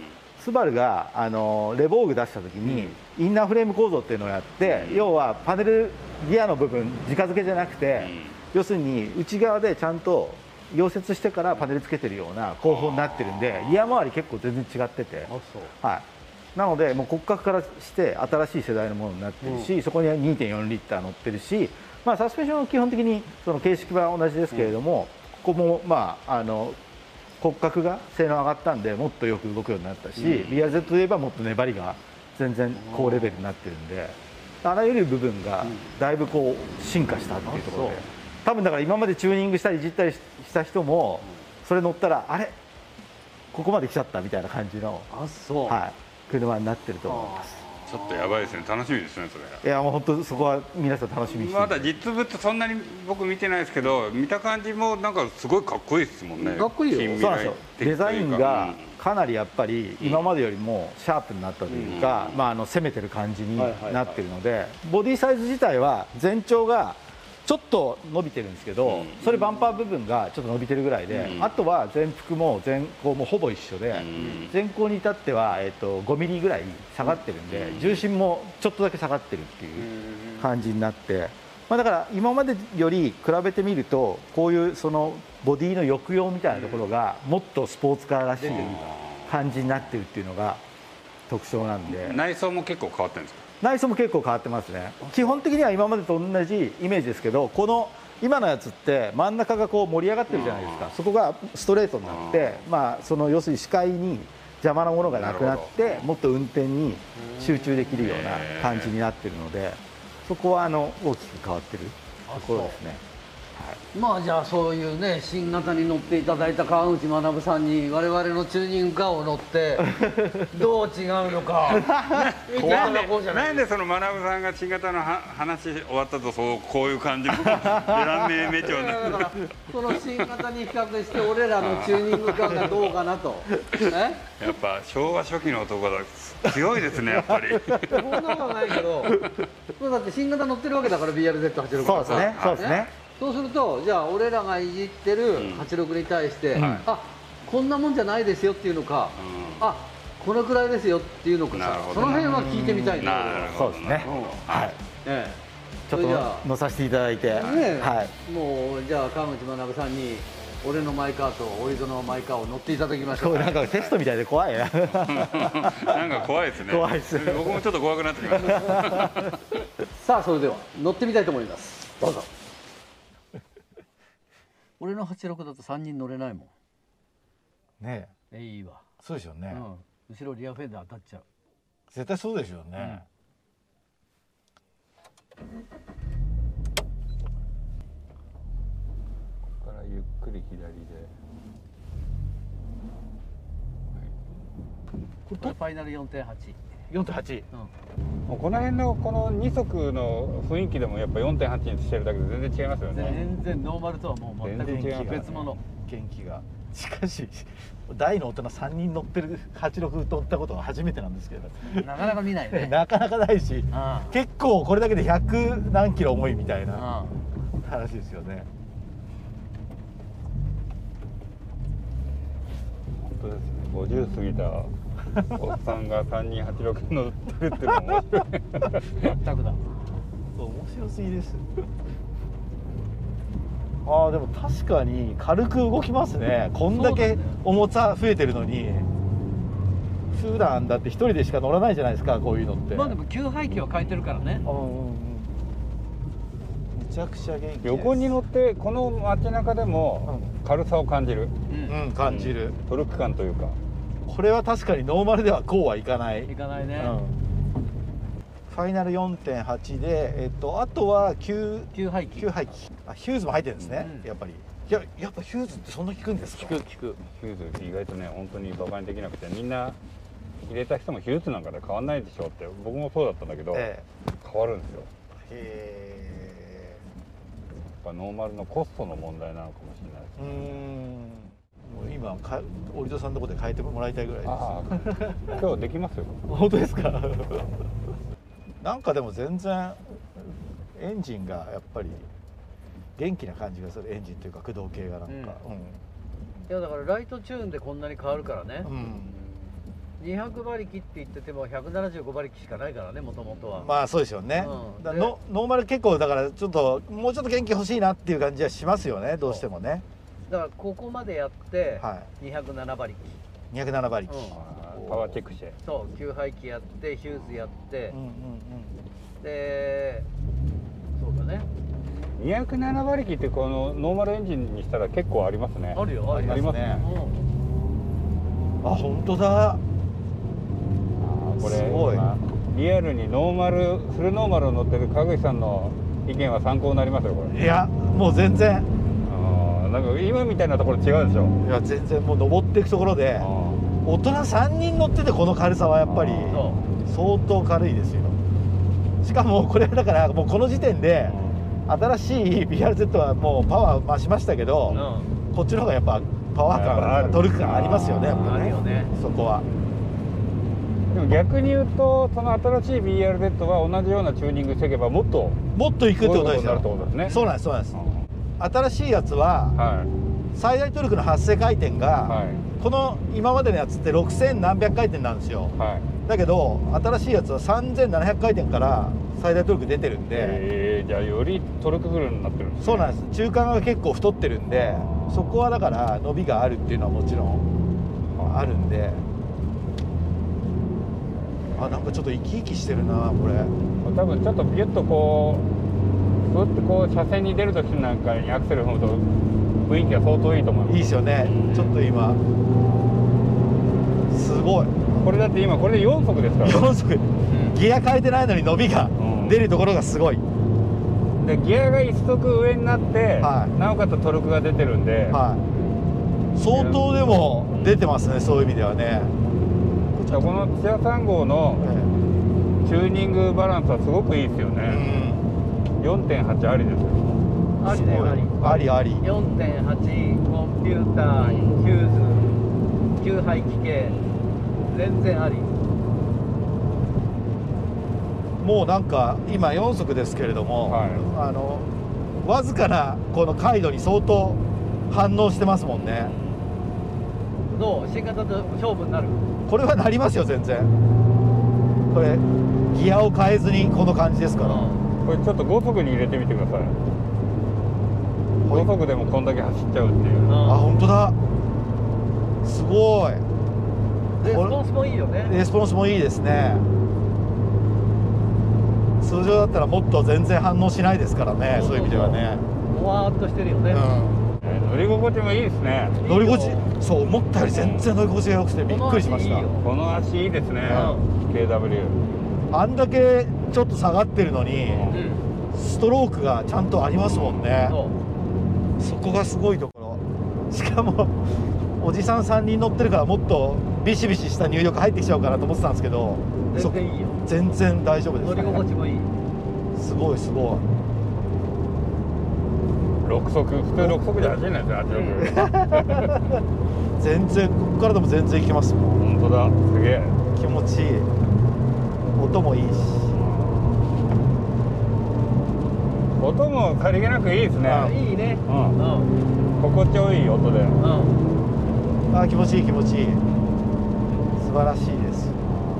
B: スバルがあのレボーグ出した時に、インナーフレーム構造っていうのをやって、要はパネルギアの部分直付けじゃなくて、要するに内側でちゃんと溶接してからパネルつけてるような工法になってるんで、ギア周り結構全然違ってて、はい、なのでもう骨格からして新しい世代のものになってるし、うん、そこには にてんよん リッター乗ってるし、まあ、サスペンションは基本的にその形式は同じですけれども、うん、ここもまああの骨格が性能上がったんでもっとよく動くようになったし、うん、ビア Z で言えばもっと粘りが全然高レベルになってるんで、あらゆる部分がだいぶこう進化したっていうところで、多分だから今までチューニングしたりいじったりした人もそれ乗ったらあれここまで来ちゃったみたいな感じの、
A: あ、そう、
B: はい、車になってると思います。
C: ちょっとやばいですね、楽しみですね、それ。
B: いやもう本当そこは皆さん楽しみにして、
C: まだ実物そんなに僕見てないですけど、見た感じもなんかすごいかっこいいですもんね。
A: かっこいいよ。
B: そうなんですよ。デザインがかなりやっぱり今までよりもシャープになったというか、うん、まああの攻めてる感じになってるので、ボディサイズ自体は全長がちょっと伸びてるんですけど、それバンパー部分がちょっと伸びてるぐらいで、あとは前幅も前高もほぼ一緒で、前高に至ってはえっとごミリぐらい下がってるんで、重心もちょっとだけ下がってるっていう感じになって、まあだから今までより比べてみるとこういうそのボディの抑揚みたいなところがもっとスポーツカーらしい感じになってるっていうのが特徴なんで。
C: 内装も結構変わってるんですか？
B: 内装も結構変わってますね。基本的には今までと同じイメージですけど、この今のやつって真ん中がこう盛り上がってるじゃないですか。そこがストレートになって、まあその要するに視界に邪魔なものがなくなって、もっと運転に集中できるような感じになってるので、そこはあの大きく変わってるところですね。
A: まあじゃあそういうね、新型に乗っていただいた川口学さんに我々のチューニングカーを乗ってどう違うのか
C: なんでその学さんが新型の話終わったとそうこういう感じのベラン名名調になる
A: だからその新型に比較して俺らのチューニングカーがどうかなと
C: えやっぱ昭和初期の男だ強いですねやっぱり
A: そんなことはないけどだって新型乗ってるわけだから ビーアールゼットはちじゅうろく
B: そうですねそうですね。
A: そうするとじゃあ俺らがいじってるはちじゅうろくに対して、うん、あこんなもんじゃないですよっていうのか、うん、あこのくらいですよっていうのかさ、その辺は聞いてみたいな。
B: そうですね、はい、ええ、ちょっと乗させていただいて、ね、
A: はい、もうじゃあ川口学さんに俺のマイカーとおいぞのマイカーを乗っていただきましょう。
B: なんかテストみたいで怖いななん
C: か怖いですね。
B: 怖いです。
C: 僕もちょっと怖くなってきました
A: さあそれでは乗ってみたいと思います。どうぞ。俺のはちじゅうろくだとさんにん乗れないもん
B: ね。
A: えいいわ。
B: そうでしょうね、
A: うん、後ろリアフェンダー当たっちゃう。
B: 絶対そうでしょうね、
C: うん、ここからゆっくり左で、
A: これファイナル よんてんはち。
B: よんてんはち、
C: うん、この辺のこのに足の雰囲気でもやっぱ よんてんはち にしてるだけで全然違いますよね。
A: 全然ノーマルとはもう全く違う、別物。
B: 元気がしかし大の大人さんにん乗ってるはちじゅうろく乗ったことは初めてなんですけど、
A: なかなか見ないね
B: なかなかないし、結構これだけでひゃく何キロ重いみたいな話ですよね。
C: 本当ですね、ごじゅう過ぎたおっさんがさんにんはちじゅうろく乗ってるっていうのも面白い
A: 全くだ、面
B: 白すぎです。ああでも確かに軽く動きますね。こんだけ重さ増えてるのに普段だって一人でしか乗らないじゃないですか、こういうのって。
A: まあでも給排気は変えてるからね。うんうんうん、
B: めちゃくちゃ元気です。
C: 横に乗ってこの街中でも軽さを感じる、
B: うん、うん、感じる、
C: トルク感というか。
B: これは確かにノーマルではこうはいかない。
A: いかないね、うん、
B: ファイナル よんてんはち で、えっと、あとは給
A: 排気、
B: 給排気、あ、ヒューズも入ってるんですね、うん、やっぱり。いや、やっぱヒューズってそんな効くんですか？
A: 効く効く。
C: ヒューズ意外とね、本当にバカにできなくて、みんな入れた人もヒューズなんかで変わんないでしょって、僕もそうだったんだけど、ええ、変わるんですよ。へえ。やっぱノーマルのコストの問題なのかもしれないですね。
B: うーん、もう今か折戸さんのとこで変えてもらいたいぐらいです。
C: ああ今日できますよ
B: 本当ですかなんかでも全然エンジンがやっぱり元気な感じがする。エンジンというか駆動系がなんか、うんうん、
A: いやだからライトチューンでこんなに変わるからね、うん、 にひゃく馬力って言っててもひゃくななじゅうご馬力しかないからね、もともとは。
B: まあそうですよね、
A: うん
B: だからノノーマル結構だからちょっともうちょっと元気欲しいなっていう感じはしますよね、どうしてもね。
A: だからここまでやって
B: は
A: にひゃくなな馬力、
B: いにひゃくなな馬力、
A: うん
C: あーパワーチェックして。
A: そう給排気やってヒューズやって、
B: うんうん
A: でそうだね、
C: にひゃくなな馬力ってこのノーマルエンジンにしたら結構ありますね。
A: あるよあり
C: あります
A: ね
C: ね。
B: うん、あ本当だ。
C: あーこれ
B: すごい
C: 今リアルにノーマルフルノーマルを乗ってる川口さんの意見は参考になりますよこれ。
B: いやもう全然、
C: あーなんか今みたいなところ違うでしょ。
B: いや全然もう登っていくところで
C: あ
B: 大人さんにん乗っててこの軽さはやっぱり
A: そ
B: 相当軽いですよ。しかもこれだからもうこの時点で新しい ビーアールゼット はもうパワー増しましたけど、
A: う、
B: こっちの方がやっぱパワー
C: やっぱある
B: 感トルク感ありますよね、やっぱ
A: あるよね
B: そこは。
C: でも逆に言うとその新しい ビーアールゼット は同じようなチューニングしていけばもっと
B: もっといくってことです
C: すごいことになるって
B: よ。
C: ことですね。
B: そうなんですそうなんです。新しいやつは
C: はい
B: 最大トルクの発生回転が、
C: はい
B: この今までのやつってろくせん何百回転なんですよ。
C: はい。
B: だけど新しいやつはさんぜんななひゃく回転から最大トルク出てるんで、
C: えー、じゃあよりトルクフルになってるんですね。
B: そうなんです。中間が結構太ってるんで、そこはだから伸びがあるっていうのはもちろんあるんで、あなんかちょっと生き生きしてるなこれ。
C: 多分ちょっとビュッとこうふってこう車線に出る時なんかにアクセル踏むと雰囲気が相当いいと思います。
B: いいですよね。ちょっと今すごい
C: これだって今これでよん速ですから
B: よん速、ギア変えてないのに伸びが
C: うん
B: 出るところがすごい。
C: でギアがいっ速上になって、
B: はい
C: なおかつトルクが出てるんで、
B: はい。相当でも出てますね、そういう意味ではね。
C: このチアさん号のチューニングバランスはすごくいいですよ
B: う
C: ね。
B: ん。
C: よんてんはちありですよ。
A: ありねあり
B: ありあり。
A: よんてんはち コンピューターヒューズ給排気系全然あり。
B: もうなんか今よん速ですけれども、
C: はい
B: あのわずかなこの回路に相当反応してますもんね。
A: どう新型と勝負になる？
B: これはなりますよ全然。これギアを変えずにこの感じですから。
C: これちょっとご速に入れてみてください。ご速でもこんだけ走っちゃうっていう。
B: あ本当だ。すごい。
A: レスポンスもいいよね。
B: レスポンスもいいですね。通常だったらもっと全然反応しないですからね、そういう意味ではね。
A: もわーっとしてるよね。
B: うん
C: えー乗り心地もいいですね。
B: 乗り心地、そう思ったより全然乗り心地が良くてびっくりしました。
A: この足いいよ
C: この足いいですね。ケーダブリュー。
B: あんだけちょっと下がってるのに
A: うん。
B: ストロークがちゃんとありますもんね。
A: そう。
B: そこがすごいところ。しかもおじさんさんにん乗ってるからもっとビシビシした入力入ってきちゃうかなと思ってたんですけど、
A: 全然いいよ。
B: 全然大丈夫です
A: 乗り心地
B: ね。
A: もいい。
B: すごいすごい。
C: ろく速、普通ろく速じゃ走れないですよ、はち速。
B: 全然ここからでも全然いけますもん。
C: 本当だ、すげえ。
B: 気持ちいい。音もいいし。
C: 音もさりげなくいいですね。
B: あ
A: いいね。
C: う
A: うん。
C: ん。心地よい音で。
A: うん。
B: あ気持ちいい気持ちいい。素晴らしいです。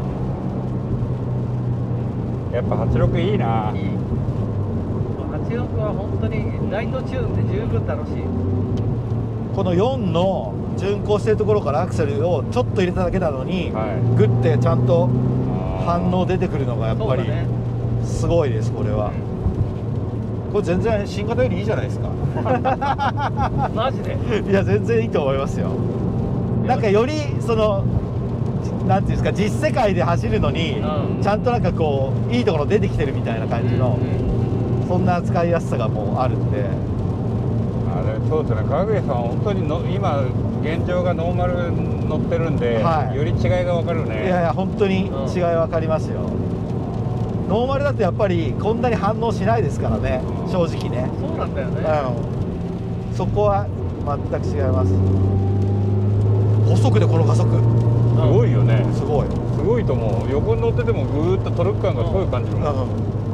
C: やっぱはちじゅうろくいいな。
A: いい。はちじゅうろくは本当にライトチューンで十分楽しい。
B: このよんの巡航してるところからアクセルをちょっと入れただけなのに、
C: はい
B: グッてちゃんと
C: 反
B: 反応出てくるのがやっぱり
A: そうだね。
B: すごいですこれは。これ全然新型よりいいじゃないですか。
A: マジで。
B: いや全然いいと思いますよ。なんかよりそのなんていうんですか実世界で走るのに、
A: うん
B: ちゃんとなんかこういいところ出てきてるみたいな感じの、そんな使いやすさがもうあるんで。
C: あでもそうですね、川口さんは本当にの今現状がノーマル乗ってるんで、
B: はい
C: より違いが分かるね。
B: いやいや本当に違い分かりますよ。ノーマルだとやっぱりこんなに反応しないですからね、正直ね。
A: そうなんだよね。
B: うん、そこは全く違います。細速でこの加速、
C: すごいよね。
B: すごい。
C: すごいと思う。横に乗っててもぐーっとトルク感がすごい感じるもん。
B: うん、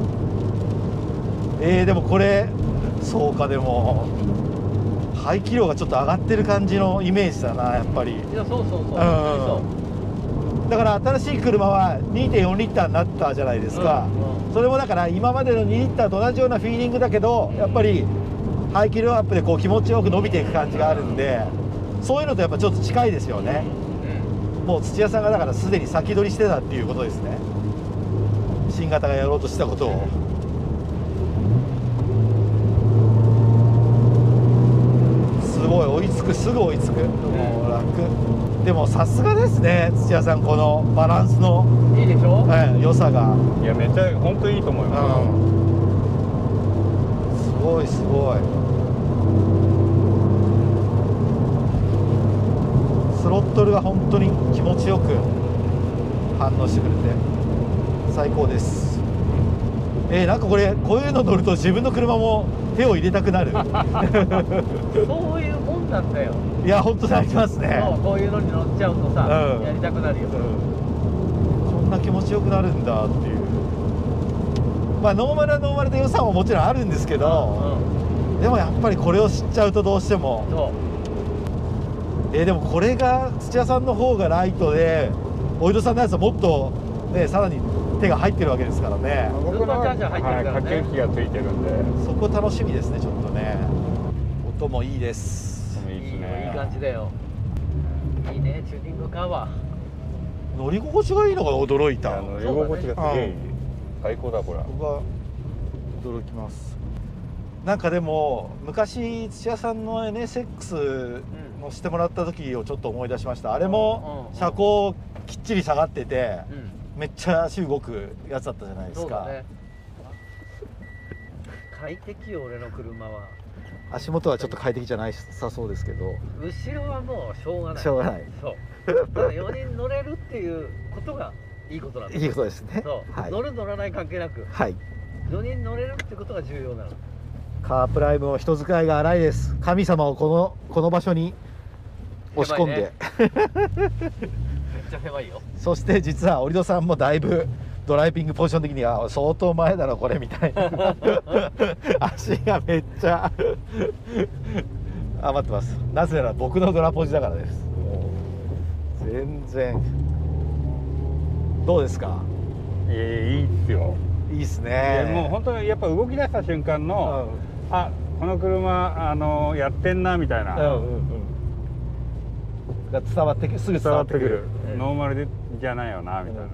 B: えー、でもこれそうか、でも排気量がちょっと上がってる感じのイメージだなやっぱり。
A: いやそうそうそう。
B: うん
A: そ
B: だから新しい車は にてんよん リッターになったじゃないですか、
A: うんうん、
B: それもだから今までのにリッターと同じようなフィーリングだけど、やっぱり排気量アップでこう気持ちよく伸びていく感じがあるんで、そういうのとやっぱちょっと近いですよね、うん、もう土屋さんがだからすでに先取りしてたっていうことですね、新型がやろうとしたことを。すごい追いつく、すぐ追いつく、もう楽。でもさすがですね土屋さん、このバランスの
A: いいでしょ、
B: はい、良さが。
C: いやめっちゃ本当にいいと思います、
B: うん、すごいすごい。スロットルが本当に気持ちよく反応してくれて最高です。えー、なんかこれこういうの乗ると自分の車も手を入れたくなる
A: そういうもんなんだよ。
B: いや本当にありますね。
A: そうこういうのに乗っちゃうとさ、うん、やりたくなるよ、うん、
B: こんな気持ちよくなるんだっていう。まあノーマルはノーマルで良さももちろんあるんですけど、うん、でもやっぱりこれを知っちゃうとどうしてもそう、えー、でもこれが土屋さんの方がライトでおいどさんのやつはもっとねさらに手が入ってるわけですからね。
C: 僕のは駆け引きがついてるんで、
B: そこ楽しみですね。ちょっとね音もいいです。
C: いいですね、
A: いい感じだよ。いいね、チューニングカーは
B: 乗り心地がいいのが驚いた。
C: 乗り心地がすげえいい、最高だこれ。
B: 僕は驚きます。なんかでも昔土屋さんの エヌエスエックス 乗せてもらった時をちょっと思い出しました。あれも車高きっちり下がってて、うん、めっちゃ足動くやつだったじゃないですか。ね、
A: 快適よ俺の車は。
B: 足元はちょっと快適じゃないさそうですけど、
A: 後ろはもうしょうがない。
B: しょうがない。
A: そうただよにん乗れるっていうことがいいことなんです。
B: いいことですね。
A: そう、はい、乗る乗らない関係なく、
B: はい、
A: よにん乗れるってことが重要なの。
B: カープライムの人使いが荒いです。神様をこのこの場所に押し込んで、ね、
A: めっちゃ狭いよ。
B: そして実は折戸さんもだいぶドライビングポジション的には相当前だろこれみたいな足がめっちゃ余ってます。なぜなら僕のドラポジだからです。もう全然。どうですか？
C: いやいいっすよ。
B: いいっすね。
C: もう本当にやっぱ動き出した瞬間の、うん、あこの車あのやってんなみたいな、うんうんうん、
B: が伝わってくる、すぐ伝わってくる。
C: ノーマルでじゃないよなみたいな。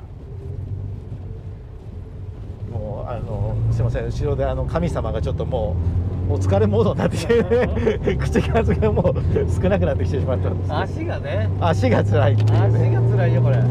B: うん、もうあのすいません、後ろであの神様がちょっともうお疲れモードになってきて口数がもう少なくなってきてしまったんです。
A: 足がね。
B: 足が辛いっていうね。
A: 足が辛いよこれ。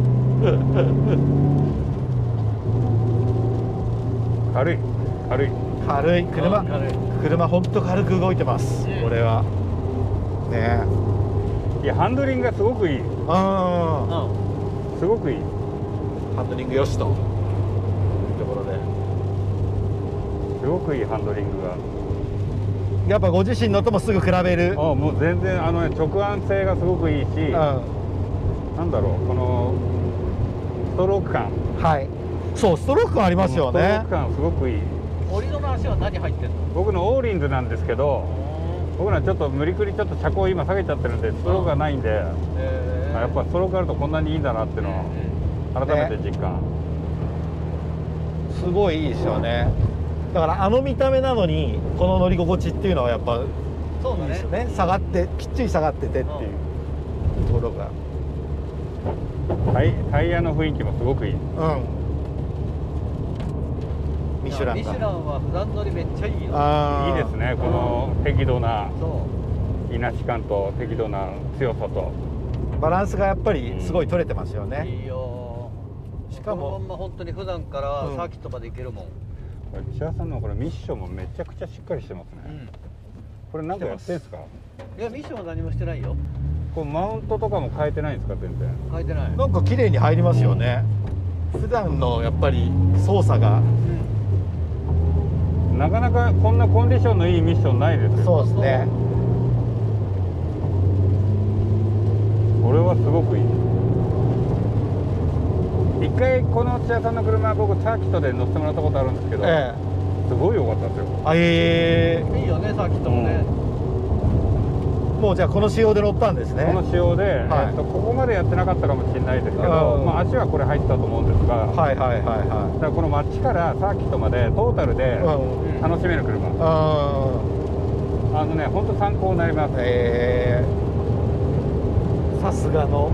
C: 軽い軽い
B: 軽い車、軽い車本当軽く動いてます、うん、これはね。
C: いやハンドリングがすごくいい。
B: ああ、
C: すごくいい。
B: ハンドリングよしというところです
C: ごくいいハンドリングが。
B: やっぱご自身のともすぐ比べる。
C: ああもう全然あの、ね、直案性がすごくいいし、うん、なんだろうこのストローク感。
B: はい、そうストローク感ありますよね。
C: ストローク感すごくいい。
A: 折戸の足は何入ってんの？
C: 僕のオーリンズなんですけど、僕らちょっと無理くりちょっと車高今下げちゃってるんでストロークがないんで、やっぱストロークあるとこんなにいいんだなっていうのを改めて実感、ね、
B: すごいいいですよね。だからあの見た目なのにこの乗り心地っていうのはやっぱいいですよね。下がってきっちり下がっててっていうところが、
C: タイ、タイヤの雰囲気もすごくいい。うん、
B: ミシュランが。
A: ミシュランは普段乗りめっちゃいいよ。
C: いいですね。この適度ないなし感と適度な強さと
B: バランスがやっぱりすごい取れてますよね。
A: いいよ。しかもこのまま本当に普段からサーキットまで行けるもん。
C: 千葉さんのこれミッションもめちゃくちゃしっかりしてますね。うん、これなんかやってんすか？
A: いやミッションは何もしてないよ。
C: こうマウントとかも変えてないんですか？全然
A: 変えてない。
B: なんか綺麗に入りますよね。うん、普段のやっぱり操作が、
C: うん、なかなかこんなコンディションのいいミッションないですよ。
B: そうですね。
C: これはすごくいい。一回この千葉さんの車僕サーキットで乗せてもらったことあるんですけど、ええ、すごい良かったですよ。
B: あ、え
A: えー、いいよねサーキットもね。
B: うもうじゃあこの仕様で乗ったんですね。
C: この仕様で、
B: はい
C: えー、とここまでやってなかったかもしれないですけど、
B: うん
C: まあ、足はこれ入ってたと思うんですが、
B: はいはいはいは
C: だからこの街からサーキットまでトータルで
B: い。うん。
C: 楽しめる車、
B: あ
C: あのね本当参考になります。
B: えー、さすがの。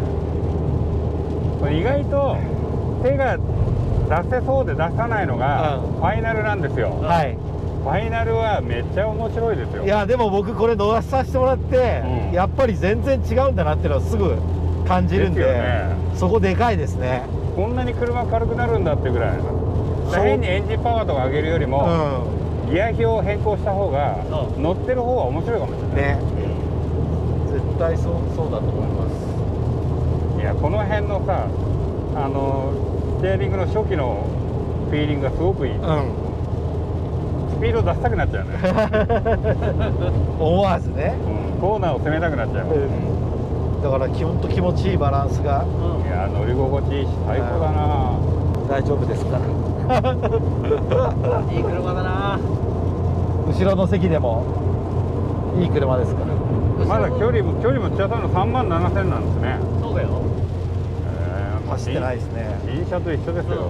C: これ意外と手が出せそうで出さないのが
B: うん
C: ファイナルなんですよ。
B: はい。
C: ファイナルはめっちゃ面白いですよ。
B: いやでも僕これ乗らさせてもらって、
C: うん
B: やっぱり全然違うんだなっていうのはすぐ感じるんで、
C: ですよね
B: そこでかいですね。
C: こんなに車軽くなるんだってぐらい。
B: そう
C: 変にエンジンパワーとか上げるより
B: う
C: も、
B: ん。
C: ギア比を変更した方が
A: そう
C: 乗ってる方は面白いかもしれない。
B: ね。絶対そうそうだと思います。
C: いやこの辺のさあのステアリングの初期のフィーリングがすごくいい。
B: うん。
C: スピード出したくなっちゃうね、
B: 思わずね。
C: うん、コーナーを攻めたくなっちゃう、
B: だからほんと気持ちいいバランスが
C: いや乗り心地いいし最高だな。
B: 大丈夫ですから
A: いい車だな。
B: 後ろの席でもいい車ですから。
C: まだ距離も距離も土屋さんのさんまんななせんなんですね。
A: そうだよ。
C: えー
B: 走ってないですね。
C: 新車と一緒ですよ。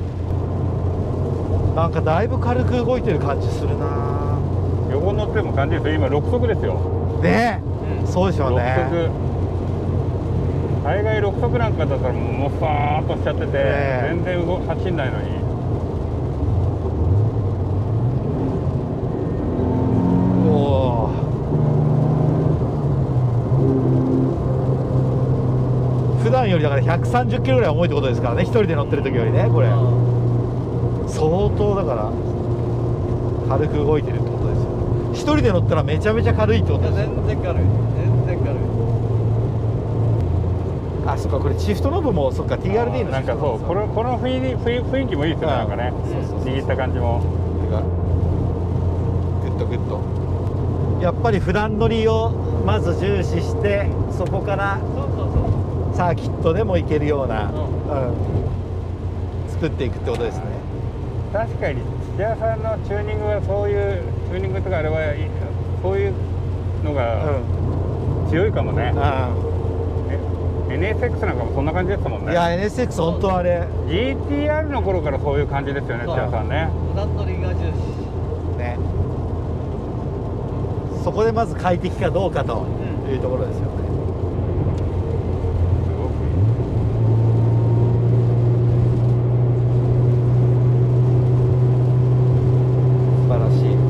B: なんかだいぶ軽く動いてる感じするな。
C: 横乗っても感じですよ。今ろく速ですよ。
B: ね、
A: うん
B: そうでしょう
C: ろく
B: ね。
C: 速。大概ろく速なんかだったらもうファーっとしちゃってて、
B: え
C: 全然動走んないのに。
B: おお。普段よりだからひゃくさんじゅっキロぐらい重いってことですからね、一人で乗ってる時よりね、これ相当だから軽く動いてるってことですよ。一人で乗ったらめちゃめちゃ軽いってことですよ。
A: 全然軽い。全然軽い。
B: あ、そっか、これシフトノブもそっか ティーアールディー の
C: なんかそうこのこの雰囲気雰囲雰囲気もいいですよね。なんかね握った感じも。
B: グッとグッとやっぱり普段乗りをまず重視して、そこから
A: そうそうそう。
B: サーキットでも行けるような、
A: うん
B: うん作っていくってことですね。
C: 確かに土屋さんのチューニングはそういうチューニングとかあれはそういうのが強いかもね。
B: あ
C: エヌエスエックス なんかもそんな感じでしたもんね。
B: いや エヌエスエックス 本当あれ
C: ジーティーアール の頃からそういう感じですよね、
A: そう
C: 土屋さんね。
A: 普段乗りが重視。
B: ね、そこでまず快適かどうかというところですよね。
C: すごくいい。
B: 素晴らしい。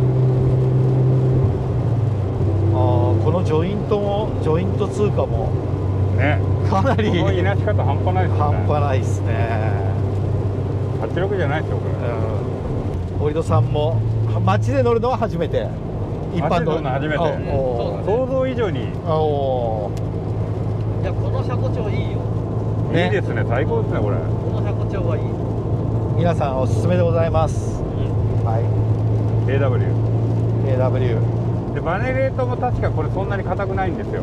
B: あーこのジョイントもジョイント通過も
C: ね、
B: かなり
C: このいなし方半端ないですよね。
B: 半端ないですね。
C: はちじゅうろくじゃないですよこれ。
B: うん、堀戸さんも街で乗るのは初めて。一般
C: 街で乗るの初めて
B: おお
C: 想像以上にいい
B: お
A: いや、この車庫帳いいよ。
B: ね
C: ですね。最高ですねこれ。
A: この車庫帳はいい。
B: 皆さんおすすめでございます。は
C: エーダブリュー
B: い、エーダブリュー。
C: でバネレートも確かこれそんなに硬くないんですよ。
B: うん。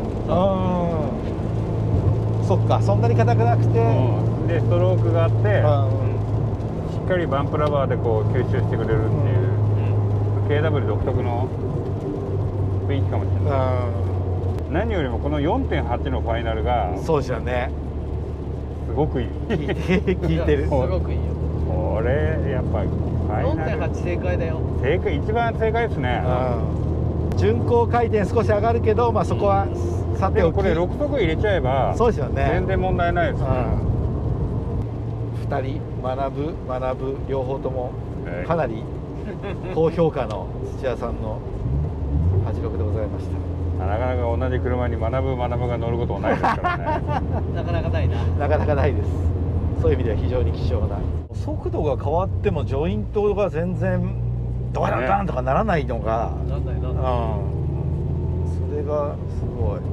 B: そっか、そんなに硬くなくて、
C: うんでストロークがあって
B: うん
C: しっかりバンプラバーでこう吸収してくれるっていう、ケーダブリュー 独特の雰囲気かもしれない。何よりもこの よんてんはち のファイナルが
B: うん、そうですよね。
C: すごくいい。
B: 聞いて聞いてる。
A: すごくいいよ。
C: これやっぱファイナル
A: よんてんはち正解だよ。
C: 正解一番正解ですね。
B: うん。順行回転少し上がるけど、まあそこはさておき。
C: でもこれろく速入れちゃえば
B: そうですよね。
C: 全然問題ないですね。
B: ふたり学ぶ学ぶ両方とも
C: ええ
B: かなり高評価の土屋さんのはちじゅうろくでございました。
C: なかなか同じ車に学ぶ学ぶが乗ることもないですからね。
A: なかなかないな。
B: なかなかないです。そういう意味では非常に貴重な。速度が変わってもジョイントが全然ドカンとかならないのが、
A: なんだよなんだよ。
B: うん、それがすごい。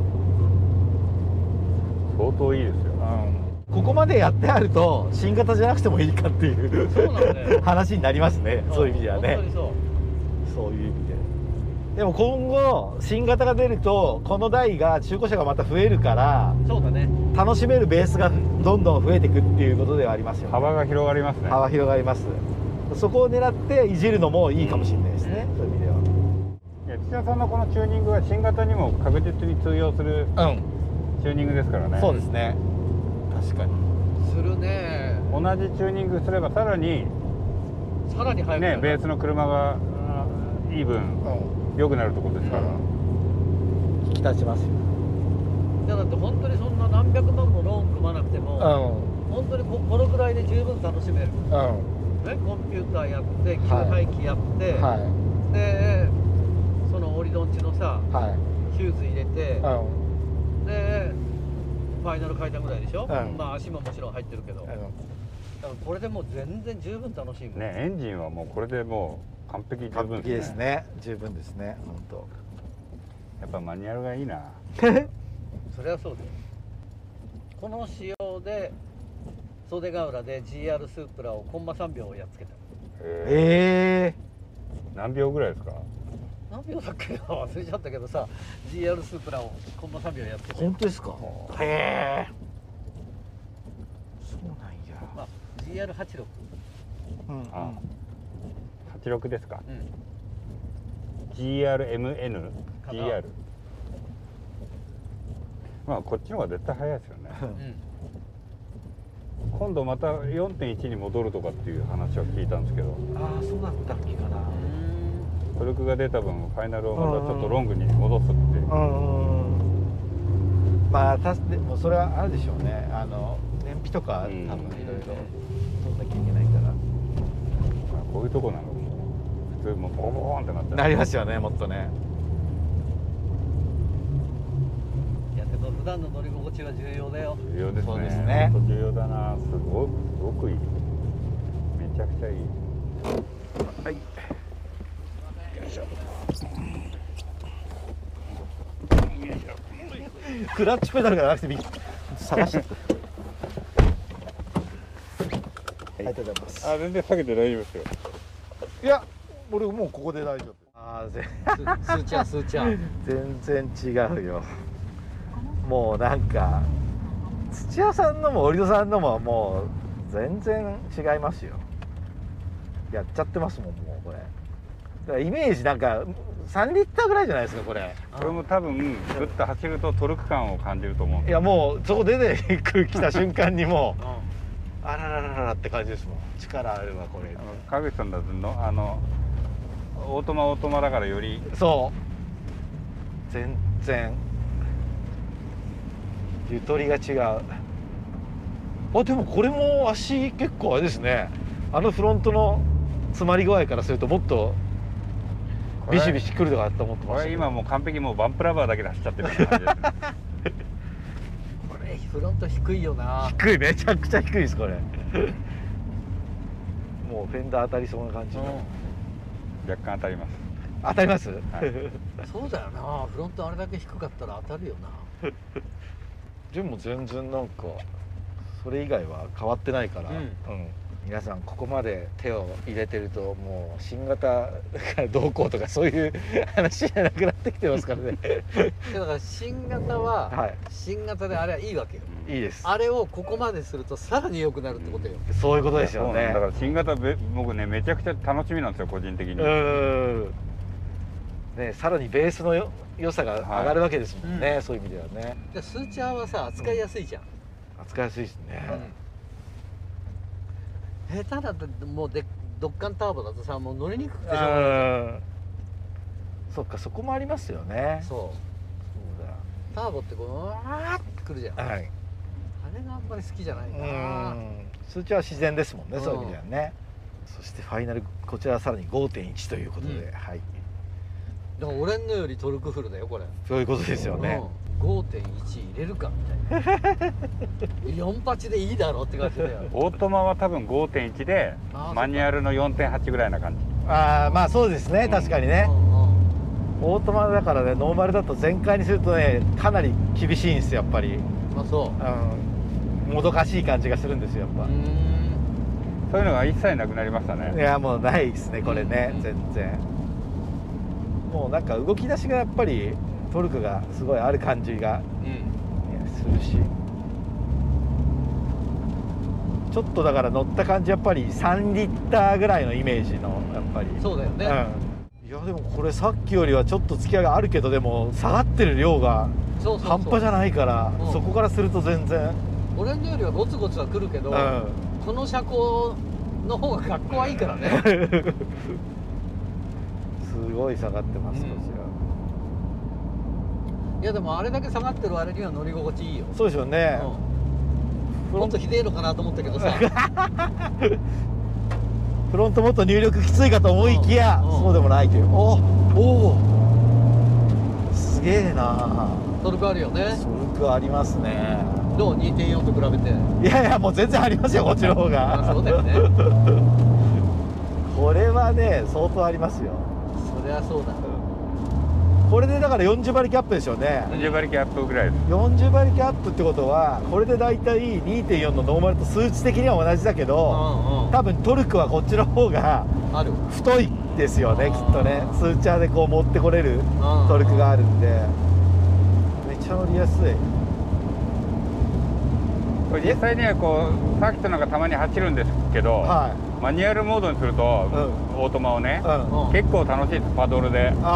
C: 相当いいですよ。
B: うん、ここまでやってあると新型じゃなくてもいいかっていう
A: そうなんだよ
B: 話になりますね。そういう意味ではね
A: 本当にそう。
B: そういう意味で。でも今後新型が出るとこの台が中古車がまた増えるから
A: そうだね。
B: 楽しめるベースがどんどん増えていくっていうことではありますよね。
C: 幅が広がりますね。
B: 幅広がります。そこを狙っていじるのもいいかもしれないですね、そういう意味では。
C: いや土屋さんのこのチューニングは新型にも確実に通用する
B: うん
C: チューニングですからね。
B: そうですね、確かに
A: するね。
C: 同じチューニングすればさらに
A: さらに速くなる
C: ねベースの車があいい分良くなるってことですから、
B: 引き立ちますよ。
A: いやだって本当にそんな何百万もローン組まなくても、
B: う
A: 本当にここのぐらいで十分楽しめる、
B: んうん
A: ね、コンピューターやって給排気やって、
B: は
A: でその折りどんちのさ
B: いはい
A: ヒューズ入れて、
B: うん
A: でファイナル変えたぐらいでしょ、
B: うん
A: まあ足ももちろん入ってるけど、だからこれでもう全然十分楽しいもん
C: ねエンジンはもうこれでもう完璧十
B: 完
C: 分
B: 璧ですね。十分ですね、本当。
C: やっぱマニュアルがいいな。
A: それはそうだよ。この仕様で袖ヶ浦で ジーアール スープラをコンマさんびょうやっつけた。
C: え
B: え
C: ー、何秒ぐらいですか？
A: 何秒だっけな忘れちゃったけどさ ジーアール スープラをコンマさんびょうやっつけ
B: ー、
A: た。
B: 本当ですか。へえ。そうなんや。
A: まあ、ジーアールはちじゅうろく、
B: うんうん
C: あはちじゅうろくですか？
A: うん
C: ジーアールエムエヌ？
A: かな
C: ジーアール？ まあこっちの方が絶対早いですよね。
A: うん
C: 今度また よんてんいち に戻るとかっていう話は聞いたんですけど、
B: ああ、そうだったっけかな。
C: トルクが出た分ファイナルをまたちょっとロングに戻すって。
B: うん。まあ、たし、でも、それはあるでしょうね。あの、燃費とか、多分いろいろ。取んなきゃいけないから。
C: こういうとこなの普通もうボコボコンってなっちゃう。
B: なりますよね、もっとね。
A: いやでも普段の乗り心地は重要だよ。
C: 重要ですね。
B: そうですね
C: 本当重要だな。すごくすごくいい。めちゃくちゃいい。
B: はい。
C: よいしょ。
B: クラッチペダルがなくて、探して。ありがとうございます。
C: あ、全然下げて大丈夫ですよ。
B: いや、俺もうここで大丈夫。ああ、ぜ
A: スーチャースーチャー。
B: 全然違うよ。もうなんか土屋さんのも折戸さんのももう全然違いますよ。やっちゃってますもん、もうこれ。だからイメージなんかさんリッターぐらいじゃないですか、これ。
C: これも多分ぐっと走るとトルク感を感じると思うんで
B: いや、もうそこ出てく来た瞬間にもうあららららって感じですもん。力あるわこれ。
C: あの川口さんだとのあのオートマオートマだからより
B: そう全然ゆとりが違う。あ、でもこれも足結構あれですね。あのフロントの詰まり具合からするともっとビシビシくるとかと思ってま
C: こ
B: したけど。
C: れ今もう完璧もうバンプラバーだけで走っちゃってる感じですね。
A: これフロント低いよな。
B: 低い、めちゃくちゃ低いですこれ。もうフェンダー当たりそうな感じの。
C: 若干当たります。
B: 当たります？
C: はい
A: そうだよな。フロントあれだけ低かったら当たるよな。
B: でも全然なんかそれ以外は変わってないから、
A: うん
B: うん皆さんここまで手を入れてるともう新型がどうこうとかそういう話じゃなくなってきてますからね。
A: だから新型は、
B: はい
A: 新型であれはいいわけよ。
B: いいです。
A: あれをここまでするとさらに良くなるってことよ。
B: そういうことですよね。
C: そうなんだから新型べ僕ねめちゃくちゃ楽しみなんですよ個人的に。
B: うーんね、さらにベースのよ良さが上がるわけですもんね、
A: はい
B: そういう意味ではね。
A: でスーチャーはさ扱いやすいじゃん。
B: 扱いやすいですね。
A: 下手だともうでドッカンターボだとさもう乗りにくくてしょうがない。
B: うんそっか、そこもありますよね。
A: そう
B: そう
A: ターボってこううわーってくるじゃん。
B: だ。
A: あ
B: はい。
A: れがあんまり好きじゃないか
B: う
A: な。
B: ん数値は自然ですもんね、
A: うん
B: そういう意味ではね。そしてファイナルこちらはさらに ごてんいち ということで、
A: うん
B: はい
A: だから俺のよりトルクフルだよこれ。
B: そういうことですよね。
A: うん ごてんいち 入れるかみたいな。よんはちでいいだろって感じだよ。
C: オートマは多分 ごてんいち で
A: あー
C: マニュアルの よんてんはち ぐらいな感じ。
B: ああまあそうですね、
C: うん
B: 確かにね
A: う。んうん
B: オートマだからね、ノーマルだと全開にするとねかなり厳しいんですよやっぱり。
A: まあそう
B: うんもどかしい感じがするんですよやっぱ。
A: うーん
C: そういうのが一切なくなりました
B: い
C: ね。
B: やもうないですねこれね、
A: うん
B: 全然。もうなんか動き出しがやっぱりトルクがすごいある感じが
A: うん
B: するし、ちょっとだから乗った感じやっぱりさんリッターぐらいのイメージのやっぱり。
A: そうだよね。
B: うん、 いやでもこれさっきよりはちょっと突き上げあるけど、でも下がってる量が
A: そうそうそう
B: 半端じゃないから、
A: うん
B: そこからすると全然、
A: オレンジよりはゴツゴツは来るけど、
B: うん、
A: この車高の方が格好はいいからね
B: すごい下がってます、
A: うん
B: こちら。
A: いやでもあれだけ下がってる割には乗り心地いいよ、
B: そうでしょうね、
A: うん、もっとひでえのかなと思ったけどさ
B: フロントもっと入力きついかと思いきや、
A: うんうん
B: そうでもないという。おおすげえな。
A: トルクあるよね。
B: トルクありますね。
A: どう にてんよん と比べて。
B: いやいやもう全然ありますよこっちの方が
A: あそうだよね
B: これはね相当ありますよ。
A: そりゃそうだ。
B: これでだからよんじゅうばりキャップでしょうね。
C: よんじゅうばりキャップぐらいです。
B: よんじゅうばりキャップってことはこれでだいたい にてんよん のノーマルと数値的には同じだけど、
A: うんうん
B: 多分トルクはこっちの方が
A: ある。
B: 太いですよね、きっとね。スーチャーでこう持ってこれる
A: うん
B: トルクがあるんでめっちゃ乗りやすい。
C: これ実際にはこうサーキットなんかたまに走るんですけど、
B: は
C: マニュアルモードにすると、
B: う
C: オートマをね、
B: い、うん、
A: うん
C: 結構楽しいです、パドルで。
B: あー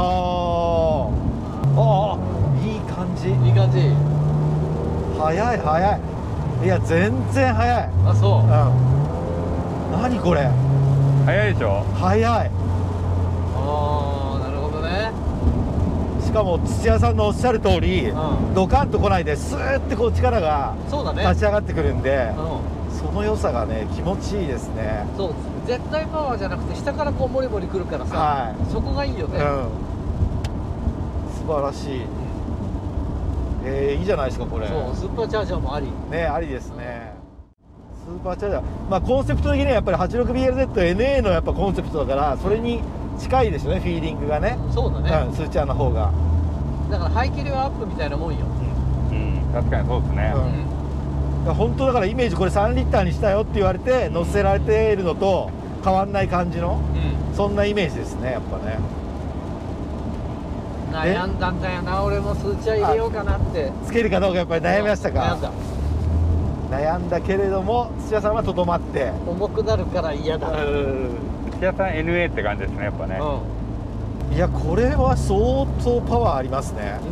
B: あーいい感じ。
A: いい感じ。
B: 速い速い。いや全然速い。
A: あそう。
B: うん何これ
C: 速いでしょ。
B: 速い。
A: ああなるほどね。
B: しかも土屋さんのおっしゃる通り、
A: うん
B: ドカンと来ないでスーッてこう力が
A: そうだね。
B: 立ち上がってくるんで、
A: うん
B: その良さがね気持ちいいですね。
A: そう絶対パワーじゃなくて下からこうモリモリくるからさ、
B: は
A: そこがいいよね。
B: うん素晴らしい。えー、いいじゃないですかこれ。
A: そうスーパーチャージャーもあり。
B: ねありですね。スーパーチャージャー、まあコンセプト的にはやっぱり はちじゅうろくビーエルゼットエヌエー のやっぱコンセプトだからそれに近いですよね、フィーリングがね。
A: そうだね、
B: うん、スーチャーの方が。
A: だから排気量アップみたいなもんよ。
C: うん確かにそうですね。
B: うんいや本当だからイメージこれさんリッターにしたよって言われて乗せられているのと変わんない感じの
A: うん
B: そんなイメージですね、やっぱね。
A: 悩んだんだよな、俺もスーチャー入れようかなって。
B: つけるかどうかやっぱり悩みましたか。
A: 悩んだ。
B: 悩んだけれども土屋さんはとどまって。
A: 重くなるから嫌だ。うん
C: 土屋さん エヌエー って感じですね、やっぱね。
B: いやこれは相当パワーありますね。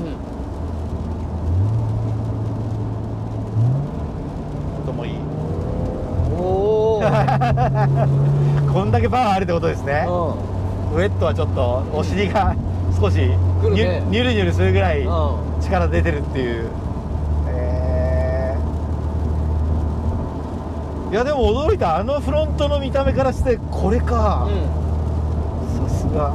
B: 音もいい。
A: おお
B: こんだけパワーあるってことですね。ウェットはちょっとお尻が少しニュ,、
A: ね、
B: ニュルニュルするぐらい
A: うん
B: 力出てるっていう。えー、いやでも驚いた。あのフロントの見た目からしてこれか。さすが。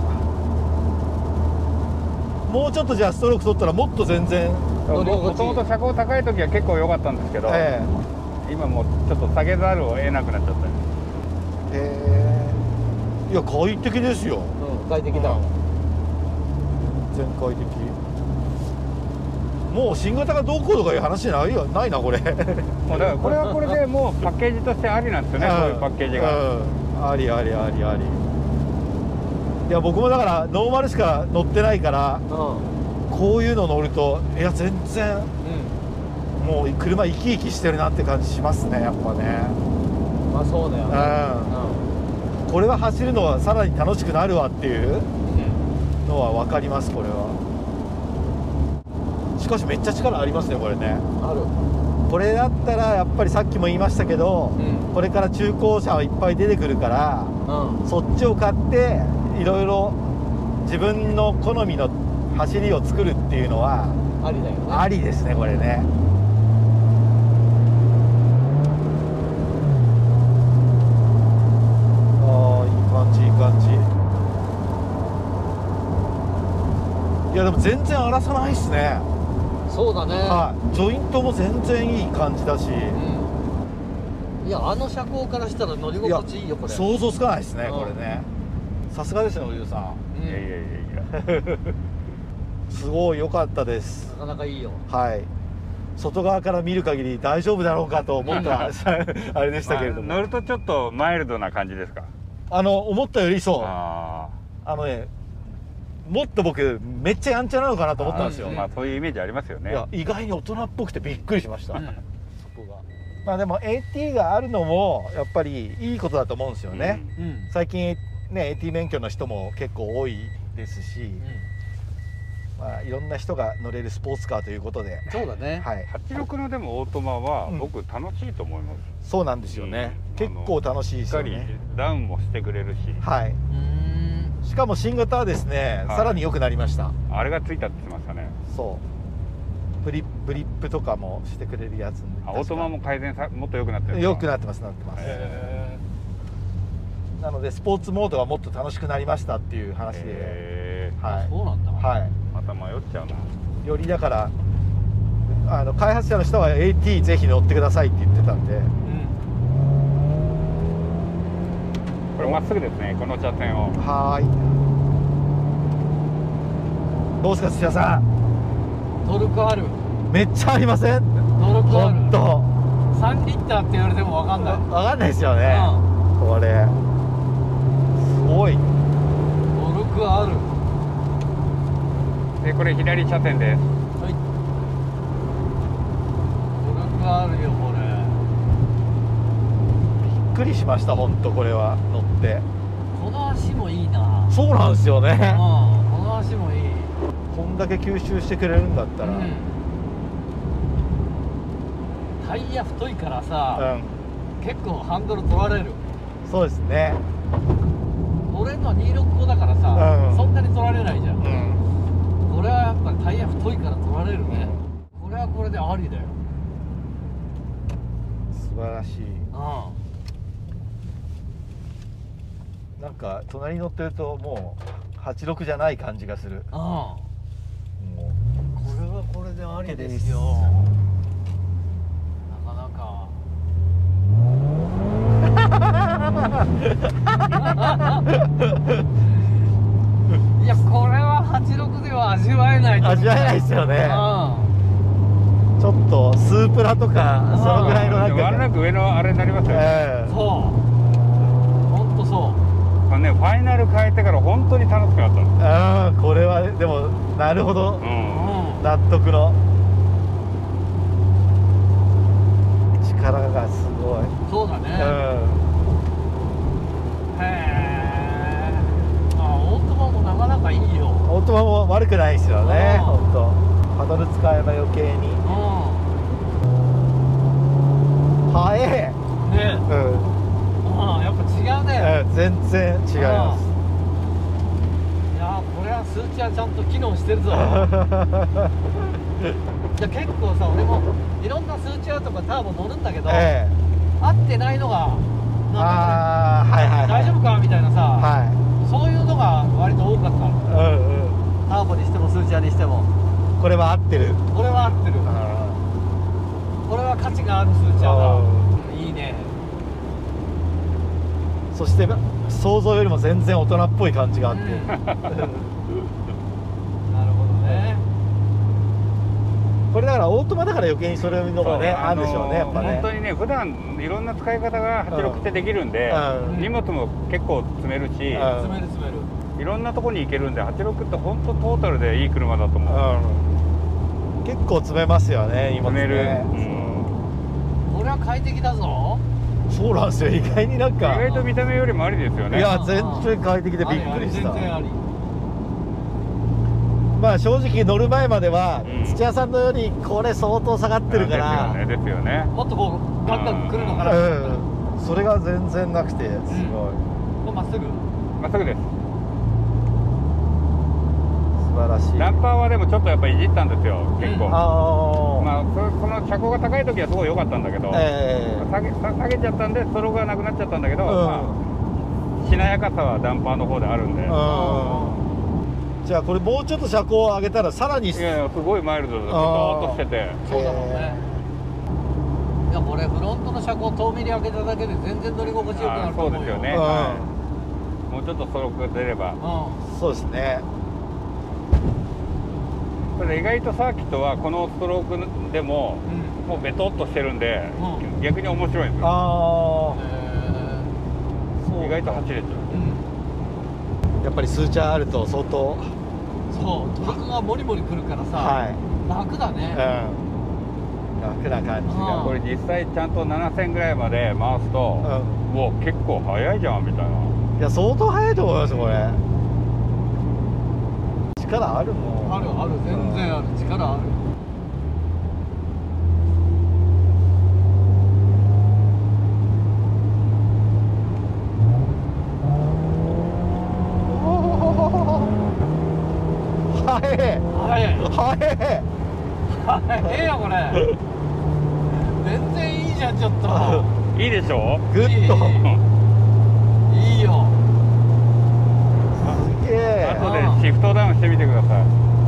B: もうちょっとじゃあストローク取ったらもっと全然。
C: もともと車高高い時は結構良かったんですけど、
B: えー、
C: 今もうちょっと下げざるを得なくなっちゃった。
B: えー、いや快適ですよ。
A: うん、快適だ。
B: うん、全然快適。もう新型がどうこうとかいう話ないよ、ないなこれ。
C: もうだからこれはこれでもうパッケージとしてありなんですよね、こういうパッケージが、
B: うん、ありありありあり。いや僕もだからノーマルしか乗ってないから、
A: うん、
B: こういうの乗るといや全然、うん、もう車生き生きしてるなって感じしますね、やっぱね。
A: まあそうだよね、
B: うん、これは走るのはさらに楽しくなるわっていうのは分かります。これはしかしめっちゃ力ありますねこれね。
A: ある。
B: これだったらやっぱりさっきも言いましたけど、うん、これから中古車はいっぱい出てくるから、うん、そっちを買っていろいろ自分の好みの走りを作るっていうのは
A: ありだよね。
B: ありですねこれね。ああいい感じいい感じ。いやでも全然荒らさないっすね。
A: そうだね。
B: はい、ジョイントも全然いい感じだし、うん、
A: いやあの車高からしたら乗り心地いいよこれ。
B: 想像つかないですね、うん、これね。さすがですねおじゅうさん、
C: うん、いやいやいやいや
B: すごい良かったです。
A: なかなかいいよ。
B: はい、外側から見る限り大丈夫だろうかと思ったあれでしたけれども、
C: まあ、乗るとちょっとマイルドな感じですか。
B: あの思ったよりそう。
C: あ
B: あのねもっと僕めっちゃやんちゃなのかなと思ったんですよ。
C: まあそういうイメージありますよね。
B: いや意外に大人っぽくてびっくりしました、うん、そこが。まあでも エーティー があるのもやっぱりいいことだと思うんですよね、うん、最近ね エーティー 免許の人も結構多いですし、
A: うん、
B: まあ、いろんな人が乗れるスポーツカーということで、
A: そうだね、
B: はい、
C: はちじゅうろくのでもオートマは僕楽しいと思います、
B: そうなんですよね、
C: うん、
B: 結構楽しいですよ
C: しっかり
B: ね。
C: ダウンもしてくれるし、
B: はい、
A: うーん、
B: しかも新型はですね、
C: はい
B: さらに良くなりました。
C: あれがついたって言ってましたね。
B: そうブリブリップとかもしてくれるやつ、
C: あオートマも改善さもっと良くなってるんですか。
B: 良くなってますなってます、
C: へ
B: なのでスポーツモードがもっと楽しくなりましたっていう話で、
C: へ
B: はい、
A: そうなんだ、
B: はい、
C: ーまた迷っちゃうな。
B: よりだからあの開発者の人は エーティー ぜひ乗ってくださいって言ってたんで、
A: うん、
C: これまっすぐですね、この車線を。
B: はーい、どうですか土屋さん、
A: トルクある、
B: めっちゃありません？
A: トルクある、
B: 本当
A: さんリッターって言われても分かんない、
B: 分かんないですよね、
A: う
B: これすごい。
A: ん、トルクある、
C: でこれ左車線です。
A: はい、トルクあるよこれ。
B: びっくりしました本当これは乗って。
A: この足もいいな。
B: そうなんですよね、
A: うん、この足もいい。
B: こんだけ吸収してくれるんだったら、うん、
A: うん、タイヤ太いからさ、結構ハンドル取られる。
B: そうですね。
A: 俺のはにひゃくろくじゅうごだからさ、
B: うん、
A: そんなに取られないじゃん、
B: うん、
A: これはやっぱりタイヤ太いから取られるね、うん、これはこれでありだよ。
B: 素晴らしい。
A: うん、
B: なんか隣に乗ってるともうはちじゅうろくじゃない感じがする。
A: うん、
B: も
A: これはこれでありですよ。なかなかいやこれははちじゅうろくでは味わえないと思う。
B: 味わえないですよね。
A: うん、
B: ちょっとスープラとかそのぐらいのなんか
C: ワンランク上のあれになりますよね、
B: えー、
A: そう本当そう。
C: これねファイナル変えてから本当に楽しくなったの。
B: ああこれはでもなるほど、
C: うん、
B: 納得の力がすごい。
A: そうだね、
B: うん、
A: へえ。あオートマもなかなかいいよ。
B: オートマも悪くないですよね。
A: うん、
B: 本当パドル使えば余計に
A: うん、
B: 速え。
A: ね、
B: うん、
A: あやっぱ違うね、
B: うん、全然違います。
A: いやこれは数値はちゃんと機能してるぞ。いや結構さ俺もいろんな数値アとかターボ乗るんだけど、
B: ええ、
A: 合ってないのがなん
B: ああはいはい、はい、
A: 大丈夫かみたいなさ、
B: はい、
A: そういうのが割と多かったの。
B: うんうん、
A: ターボにしても数値アにしても
B: これは合ってる。
A: これは合ってる。これは価値がある数値アだ。いいね。
B: そして想像よりも全然大人っぽい感じがあって、うん、
A: なるほどね。
B: これだからオートマだから余計にそれのがねあるんでしょうね、やっぱね。
C: 本当にね普段いろんな使い方がはちじゅうろくってできるんで、
B: うん、
C: 荷物も結構積めるし、うん、
A: 積める積める。
C: いろんなところに行けるんではちじゅうろくって本当トータルでいい車だと思う、
B: うん、結構詰めますよね、今ね。
C: 詰める、うん、
A: これは快適だぞ。
B: そうなんですよ、意外になんか
C: 意外と見た目よりもありですよね。
B: いや全然快適でびっくりした。
A: 全然あり。
B: まあ正直乗る前までは、
C: うん、
B: 土屋さんのようにこれ相当下がってるから、
C: ですよね、ですよね。
A: もっとこうガンガン来るのかな、
B: うん、それが全然なくてすごい、
A: うん、まっすぐ
C: まっすぐです。
B: 素晴らしい。
C: ダンパーはでもちょっとやっぱいじったんですよ、結構、うん、
B: あ
C: まあそその車高が高い時はすごい良かったんだけど、えー、下げ下げちゃったんでストロークがなくなっちゃったんだけど、うん、まあ、しなやかさはダンパーの方であるんで、
B: うん、じゃあこれもうちょっと車高を上げたらさらに。
C: いやいやすごいマイルドでドーッとしてて。
A: そうだもんね。いやこれフロントの車高遠目に上げただけで全然乗り心地よくなると思うよ。
C: そうですよね、うん、はい、もうちょっとストロークが出れば、
B: うん、そうですね。
C: ただ意外とサーキットはこのストロークでも、うん、もうベトっとしてるんで、うん、逆に面白いんですよ。あー、意外と走れちゃう、
B: うん、やっぱり数値あると相当
A: そうトルクがモリモリくるからさ、はい、楽だね、
B: うん、楽な感じが。
C: これ実際ちゃんとななせんぐらいまで回すと、うん、もう結構速いじゃんみたいな。
B: いや相当速いと思いますこれ。 力あるもん。
A: あるある、全然ある、力ある。
B: はえ
A: はい。
B: はえ
A: ええよこれ。全然いいじゃんちょっと。
C: いいでしょ。
B: グッと
A: いいよ。
B: すげえ。
C: 後でシフトダウンしてみてください。
A: うん。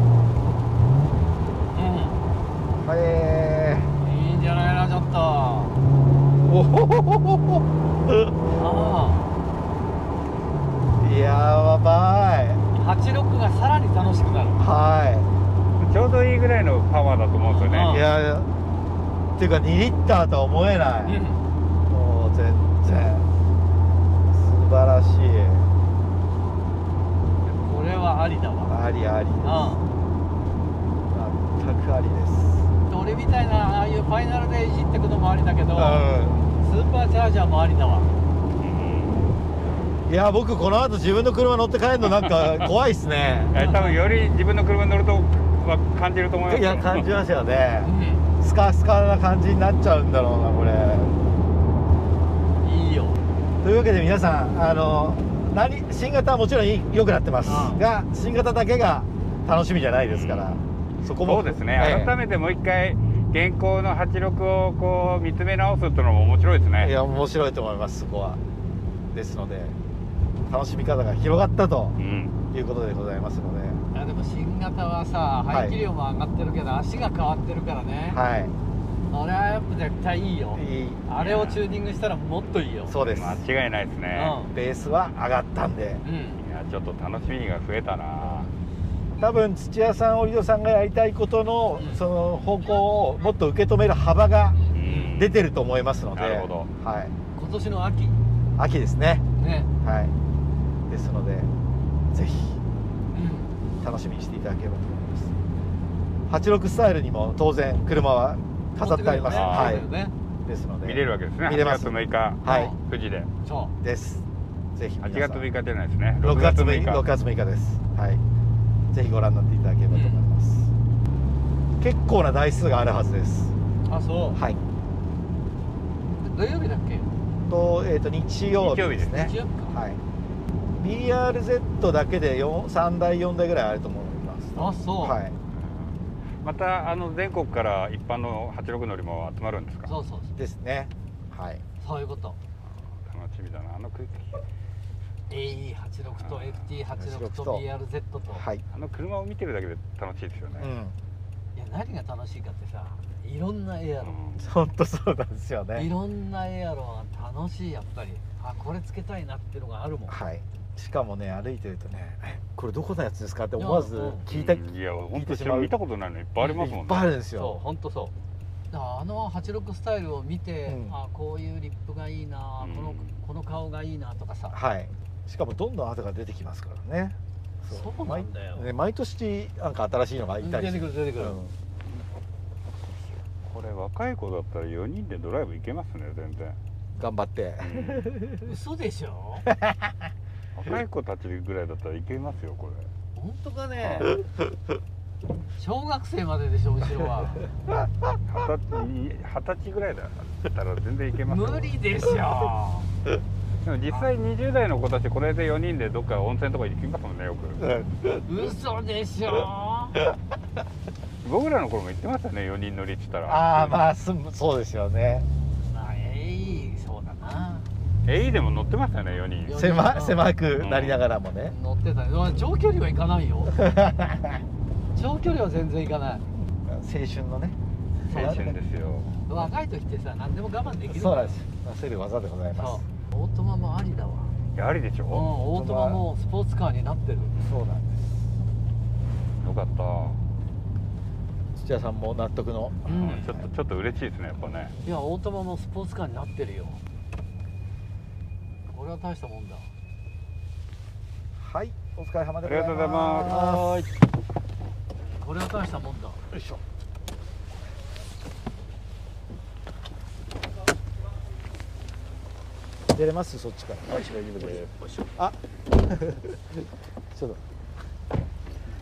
B: はえ
A: いいんじゃないなちょっと。
B: おほほほほ。
A: あ
B: やばい。
A: あ。はちじゅうろくがさらに楽しくなる。
B: は
C: ちょうどいいぐらいのパワーだと思うんですよ
A: うん
B: い。い
C: ね。
B: やっていうかにリッターとは思えない。
A: うん。
B: もう全然素晴らしい。
A: これはありだわ。
B: ありありです。
A: う
B: 全くありです。
A: ん。俺みたいなああいうファイナルでいじってくのもありだけど、
B: う
A: スーパーチャージャーもありだわ。
B: ん。いや僕この後自分の車乗って帰るのなんか怖いっすね。
C: え多分より自分の車に乗るとは感じると思いますよ。
B: いや感じますよね
A: う。ん。
B: スカスカな感じになっちゃうんだろうなこれ。
A: いいよ。
B: というわけで皆さんあの何新型はもちろんいい良くなってます
A: うん
B: が新型だけが楽しみじゃないですから、そこも
C: そうですね、
B: ええ
C: 改めてもう一回現行のはちじゅうろくをこう見つめ直すっていうのも面白いですね。
B: いや面白いと思いますそこは。ですので楽しみ方が広がったと
C: うん
B: いうことでございますので、
A: いやでも新型はさ排気量も上がってるけど、足が変わってるからね、
B: はい
A: あれはやっぱ絶対いいよ。
B: いい
A: あれをチューニングしたらもっといいよ。
B: そうです。
C: 間違いないですね。
B: ベースは上がったんで、
A: うん。
C: いやちょっと楽しみが増えたな。
B: 多分土屋さん織戸さんがやりたいことの
A: うん
B: その方向をもっと受け止める幅が
C: うん
B: 出てると思いますので、
C: なるほど
B: はい、
A: 今年の秋
B: 秋ですね。
A: ね。
B: はい。ですのでぜひ
A: うん。
B: 楽しみにしていただければと思います。はちじゅうろくスタイルにも当然車は飾ってあります。
C: 持って
B: は
A: そうだよね。
B: い。ですので
C: 見れるわけですね。
B: 見れます
C: はちがつむいか、
B: はい
C: 富士で。
A: そ
B: です。ぜひ皆さん
C: はちがつむいかじゃないですね。
B: ろくがつむいか、
C: ろくがつ
B: ろくがつむいかです。はい。ぜひご覧になっていただければと思います。結構な台数があるはずです。
A: う。あ、そう。
B: はい。
A: 土曜日だっけ？
B: とえっ、と日曜日ですね。
A: 日曜日か。
B: はい。ビーアールゼット だけでよんさんだいよんだいぐらいあると思います。
A: あ、そう。
B: はい。
C: またあの全国から一般のはちじゅうろく乗りも集まるんですか。
A: そうそうそう。
B: ですね。はい。
A: そういうこと。
C: 楽しみだな。あの空気
A: エーイーはちじゅうろく と エフティーはちじゅうろく と ビーアールゼット と。
B: はい。
C: あの車を見てるだけで楽しいですよね。
B: うん。
A: いや何が楽しいかってさ、いろんなエアロ、
C: うん
B: 本当そうなんですよ
A: い
B: ね。
A: ろんなエアロが楽しいやっぱり。あ、これつけたいなっていうのがあるもん。
B: はい。しかもね歩いてるとね、えこれどこのやつですかって思わず聞いた。
C: うんいや本当
B: 聞いてしまう
C: 見たことないのいっぱいありますもんね。
B: いっぱいあるんです
A: そう
B: よ。
A: 本当そうだからあのはちじゅうろくスタイルを見て、
B: うん
A: あこういうリップがいいな、
C: うん
A: このこの顔がいいなとかさ、
B: はい。しかもどんどん後が出てきますからね。
A: そうなんだよ
B: 毎ね毎年なんか新しいのがいたり
A: 出てくる出てくる、
B: うん
C: これ若い子だったらよにんでドライブ行けますね全然。
B: 頑張って。
C: うん
A: 嘘でしょ
C: 若い子たちぐらいだったらいけますよこれ。
A: 本当かね小学生まででしょ後ろは
C: 二十歳二十歳ぐらいだったら全然いけますよ。
A: 無理でしょ
C: でも実際にじゅう代の子たちこれでよにんでどっか温泉とか行きますもんねよく。
A: 嘘でしょ
C: 僕らの頃も行ってましたねよにん乗りって言ったら。
B: ああまあすそうですよね。
A: まあえいそうだな
C: エイでも乗ってましたよねよにん。
A: よ
B: 狭狭くなりながらもね。
A: 乗ってたね長距離は行かないよ長距離は全然行かない
B: 青春のね。
C: 青春ですよ。
A: 若い時ってさ何でも我慢できる
B: そうなんです。なせる技でございます。
A: そうオートマもありだわ
C: いやありでし
A: うん
C: ょ。
A: オートマもスポーツカーになってる
B: そうなんです。
C: よかった。
B: 土屋さんも納得の。
A: うん
C: ちょっとちょっと嬉しいですねやっぱね。
A: いやオートマもスポーツカーになってるよこれは大したもんだ
B: はい、お疲れ様で
C: ありがとうございます
A: はーいこれは大したもんだ
B: よいしょ。出れますそっちから。はい、大丈夫です。あ、ちょっと。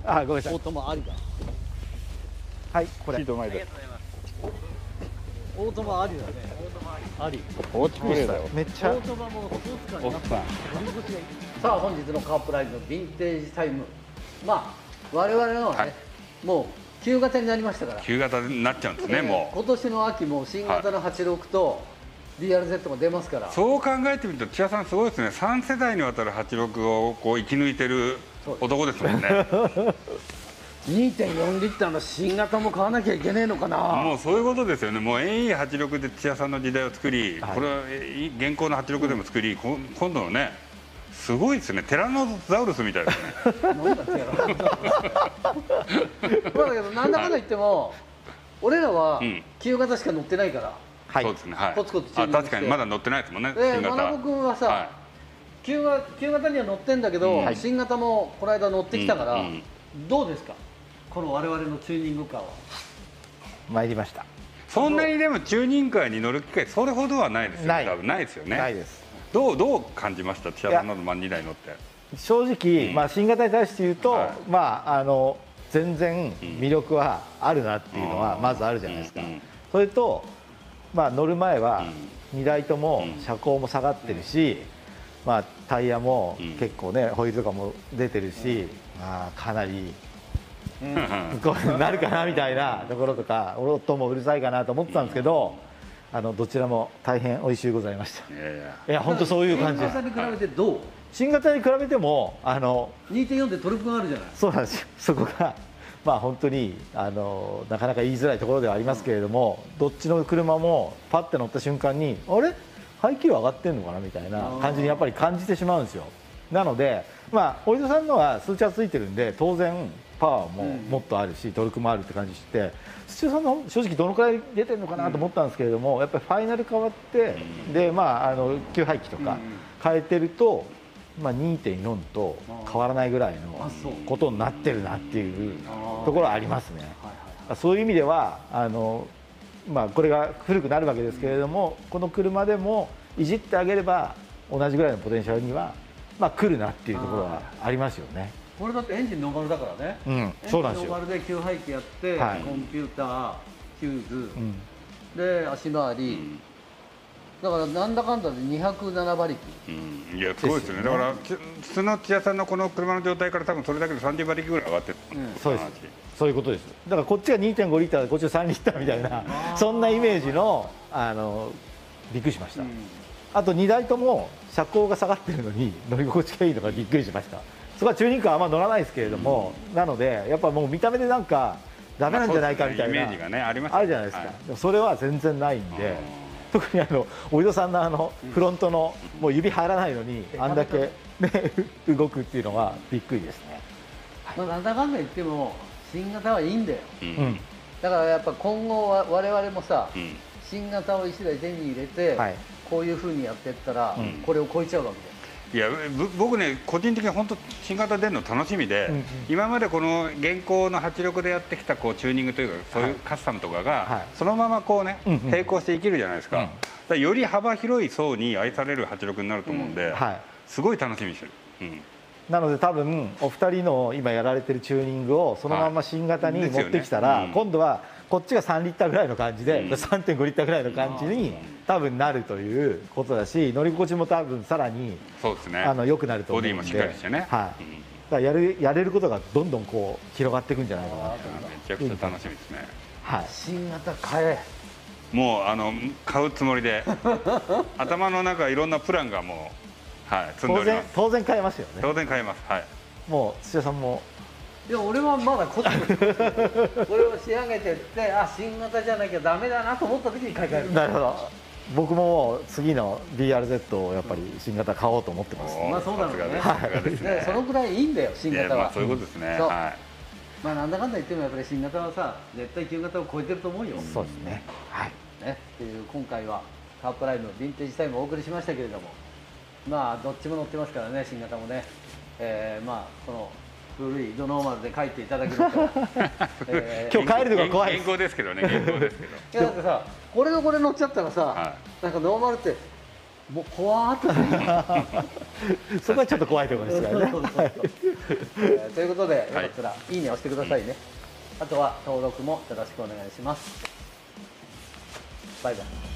B: あ、ごめんなさい。
A: オートマありだ。
B: はい、これ。
C: シート前で
A: オートマありだね。オートマあり。
C: 大きくねえだよ
B: めっちゃ
A: オートマもスポーツカーになって
C: 奥さん
A: 乗り心地がいい。さあ本日のカープライズのヴィンテージタイム。まあ我々のはね、
C: はい
A: もう旧型になりましたから。
C: 旧型になっちゃうんですね、
A: えー
C: もう
A: 今年の秋も新型のはちじゅうろくと ディーアールゼット が出ますから。
C: そう考えてみると千谷さんすごいですね。さん世代にわたるはちじゅうろくをこう生き抜いてる男ですもんね。
A: にてんよん リッターの新型も買わなきゃいけねえのかな。
C: もうそういうことですよね。もう エーイーはちじゅうろく で千谷さんの時代を作り、
B: はい
C: これはえー現行のはちじゅうろくでも作り、こ今度のねすごいですね。テラノザウルスみたいですね。
A: 何だってやろまあだけどなんだかんだ言っても、俺らは
C: うん
A: 旧型しか乗ってないから。
B: はい
C: そうですね。はい。
A: コツコツチュー
C: あ
A: ニングして
C: 確かにまだ乗ってないですもんね。
A: で
C: 新型。
A: マナボ君はさ、
C: は
A: 旧型旧型には乗ってんだけど、
C: うん
A: 新型もこの間乗ってきたから、
C: うんうん
A: どうですかこの我々のチューニングカーは。
B: 参りました。
C: そんなにでもチューニングカーに乗る機会それほどはないですよね。
B: ない
C: 多分ないですよね。
B: ないです。
C: どうどう感じました千谷さんのまあにだい乗って。
B: 正直、
C: うん
B: まあ新型に対して言うと、
C: はい
B: まああの全然魅力はあるなっていうのは
C: うん
B: まずあるじゃないですか。
C: うんうん
B: それと、まあ乗る前は
C: う
B: にだいとも
C: うん
B: 車高も下がってるし、まあタイヤも
C: うん
B: 結構ねホイールとかも出てるし、まあかなり
C: うん
B: こうなるかなみたいなところとか、音もうるさいかなと思ってたんですけど、あのどちらも大変美味しゅうございました。
C: いやいや
B: いや本当そういう感じです。
A: 新型に比べてどう
B: 新型に比べてもあの
A: にてんよん でトルクがあるじゃない。
B: そうなんですよ。そこがまあ本当にあのなかなか言いづらいところではありますけれども、どっちの車もパッて乗った瞬間にあれ排気量上がってんのかなみたいな感じにやっぱり感じてしまうんですよ。なのでまあ堀戸さんのは数値はついてるんで当然パワーももっとあるし、トルクもあるって感じして土屋さんの正直どのくらい出てるのかなと思ったんですけれども、やっぱりファイナル変わってでまああの給排気とか変えてると、まあ、にてんよん と変わらないぐらいのことになってるなっていうところはありますね。そういう意味ではあの、まあ、これが古くなるわけですけれども、この車でもいじってあげれば同じぐらいのポテンシャルには、まあ、来るなっていうところはありますよね。
A: これだってエンジンノーマルだからね。
B: うん、そうなんですよ。
A: エンジンノーマルで給排気やって、
B: はい
A: コンピューターヒューズ、
B: うん
A: で足回り、だからなんだかんだでにひゃくなな馬力。
C: うん、いやすごいですよね。だからち普通の千谷さんのこの車の状態から多分それだけでさんじゅう馬力ぐらい上がってる、
A: うん
B: そうです。そういうことです。だからこっちが にてんご リッターでこっちがさんリッターみたいなそんなイメージのあのびっくりしました。
A: うん
B: あとにだいとも車高が下がってるのに乗り心地がいいのがびっくりしました。そこはチューニングカーはあんま乗らないですけれども、うん、なのでやっぱもう見た目でなんかダメなんじゃないかみたいな、
C: まあそうですね、イメージがねありますね、
B: あるじゃないですか。
C: はい、
B: でもそれは全然ないんで、特にあのお井戸さんのあのフロントのもう指入らないのにあんだけね動くっていうのはびっくりですね。
A: まあ、なんだかんだ言っても新型はいいんだよ。
C: うん
B: うん
A: だからやっぱ今後は我々もさ、
C: うん、
A: 新型をいちだい手に入れて、
B: はい、
A: こういうふうにやっていったら、
B: うん、
A: これを超えちゃうわけで。
C: いや僕ね個人的に本当新型出るの楽しみで、
B: うんうん、
C: 今までこの現行のはちじゅうろくでやってきたこうチューニングというかそういうカスタムとかが、はい、そのままこうね、うんうん、並行して生きるじゃないですか、うん、だからより幅広い層に愛されるはちじゅうろくになると思うんで、うんはい、すごい楽しみにしてる、うん、
B: なので多分お二人の今やられてるチューニングをそのまま新型に持ってきたら、はいねうん、今度はこっちがさんリッターぐらいの感じで、うん、さんてんごリッターぐらいの感じに多分なるということだし、乗り心地も多分さらに
C: そうですね、
B: あの良くなると思うので、
C: ボディもしっかりしてね、
B: はい、うん、だからやるやれることがどんどんこう広がっていくんじゃないかなと。
C: めちゃくちゃ楽しみですね。
A: はい、新型買え。
C: もうあの買うつもりで頭の中いろんなプランがもう、はい、積んでおります。
B: 当然買えますよね。
C: 当然買えます。はい。
B: もう土屋さんも。
A: いや俺はまだコツコツこれを仕上げてってあ新型じゃなきゃダメだなと思った時に買い替える。
B: なるほど。僕も次の ディーアールゼット をやっぱり新型買おうと思ってます。
A: まあそうだろうね。
B: はい。
A: ねそのくらいいいんだよ新型は。
C: まあそういうことですね。
A: そう。
C: はい。
A: まあなんだかんだ言ってもやっぱり新型はさ絶対旧型を超えてると思うよ。
B: そうですね。はい。
A: ねっていう今回はカープライブのヴィンテージタイムをお送りしましたけれども、まあどっちも乗ってますからね新型もね。えー、まあこの古いドノーマルで書いていただけると、
B: えー、今日帰るのが怖い
C: です。原稿ですけどね、原稿ですけど。
A: いやだってさ、これがこれ乗っちゃったらさ、はい、なんかノーマルってもう怖ーって
B: そこはちょっと怖いところですからね。
A: そうそうそうえーということで、よかったらいいね押してくださいね。あとは登録もよろしくお願いします。バイバイ。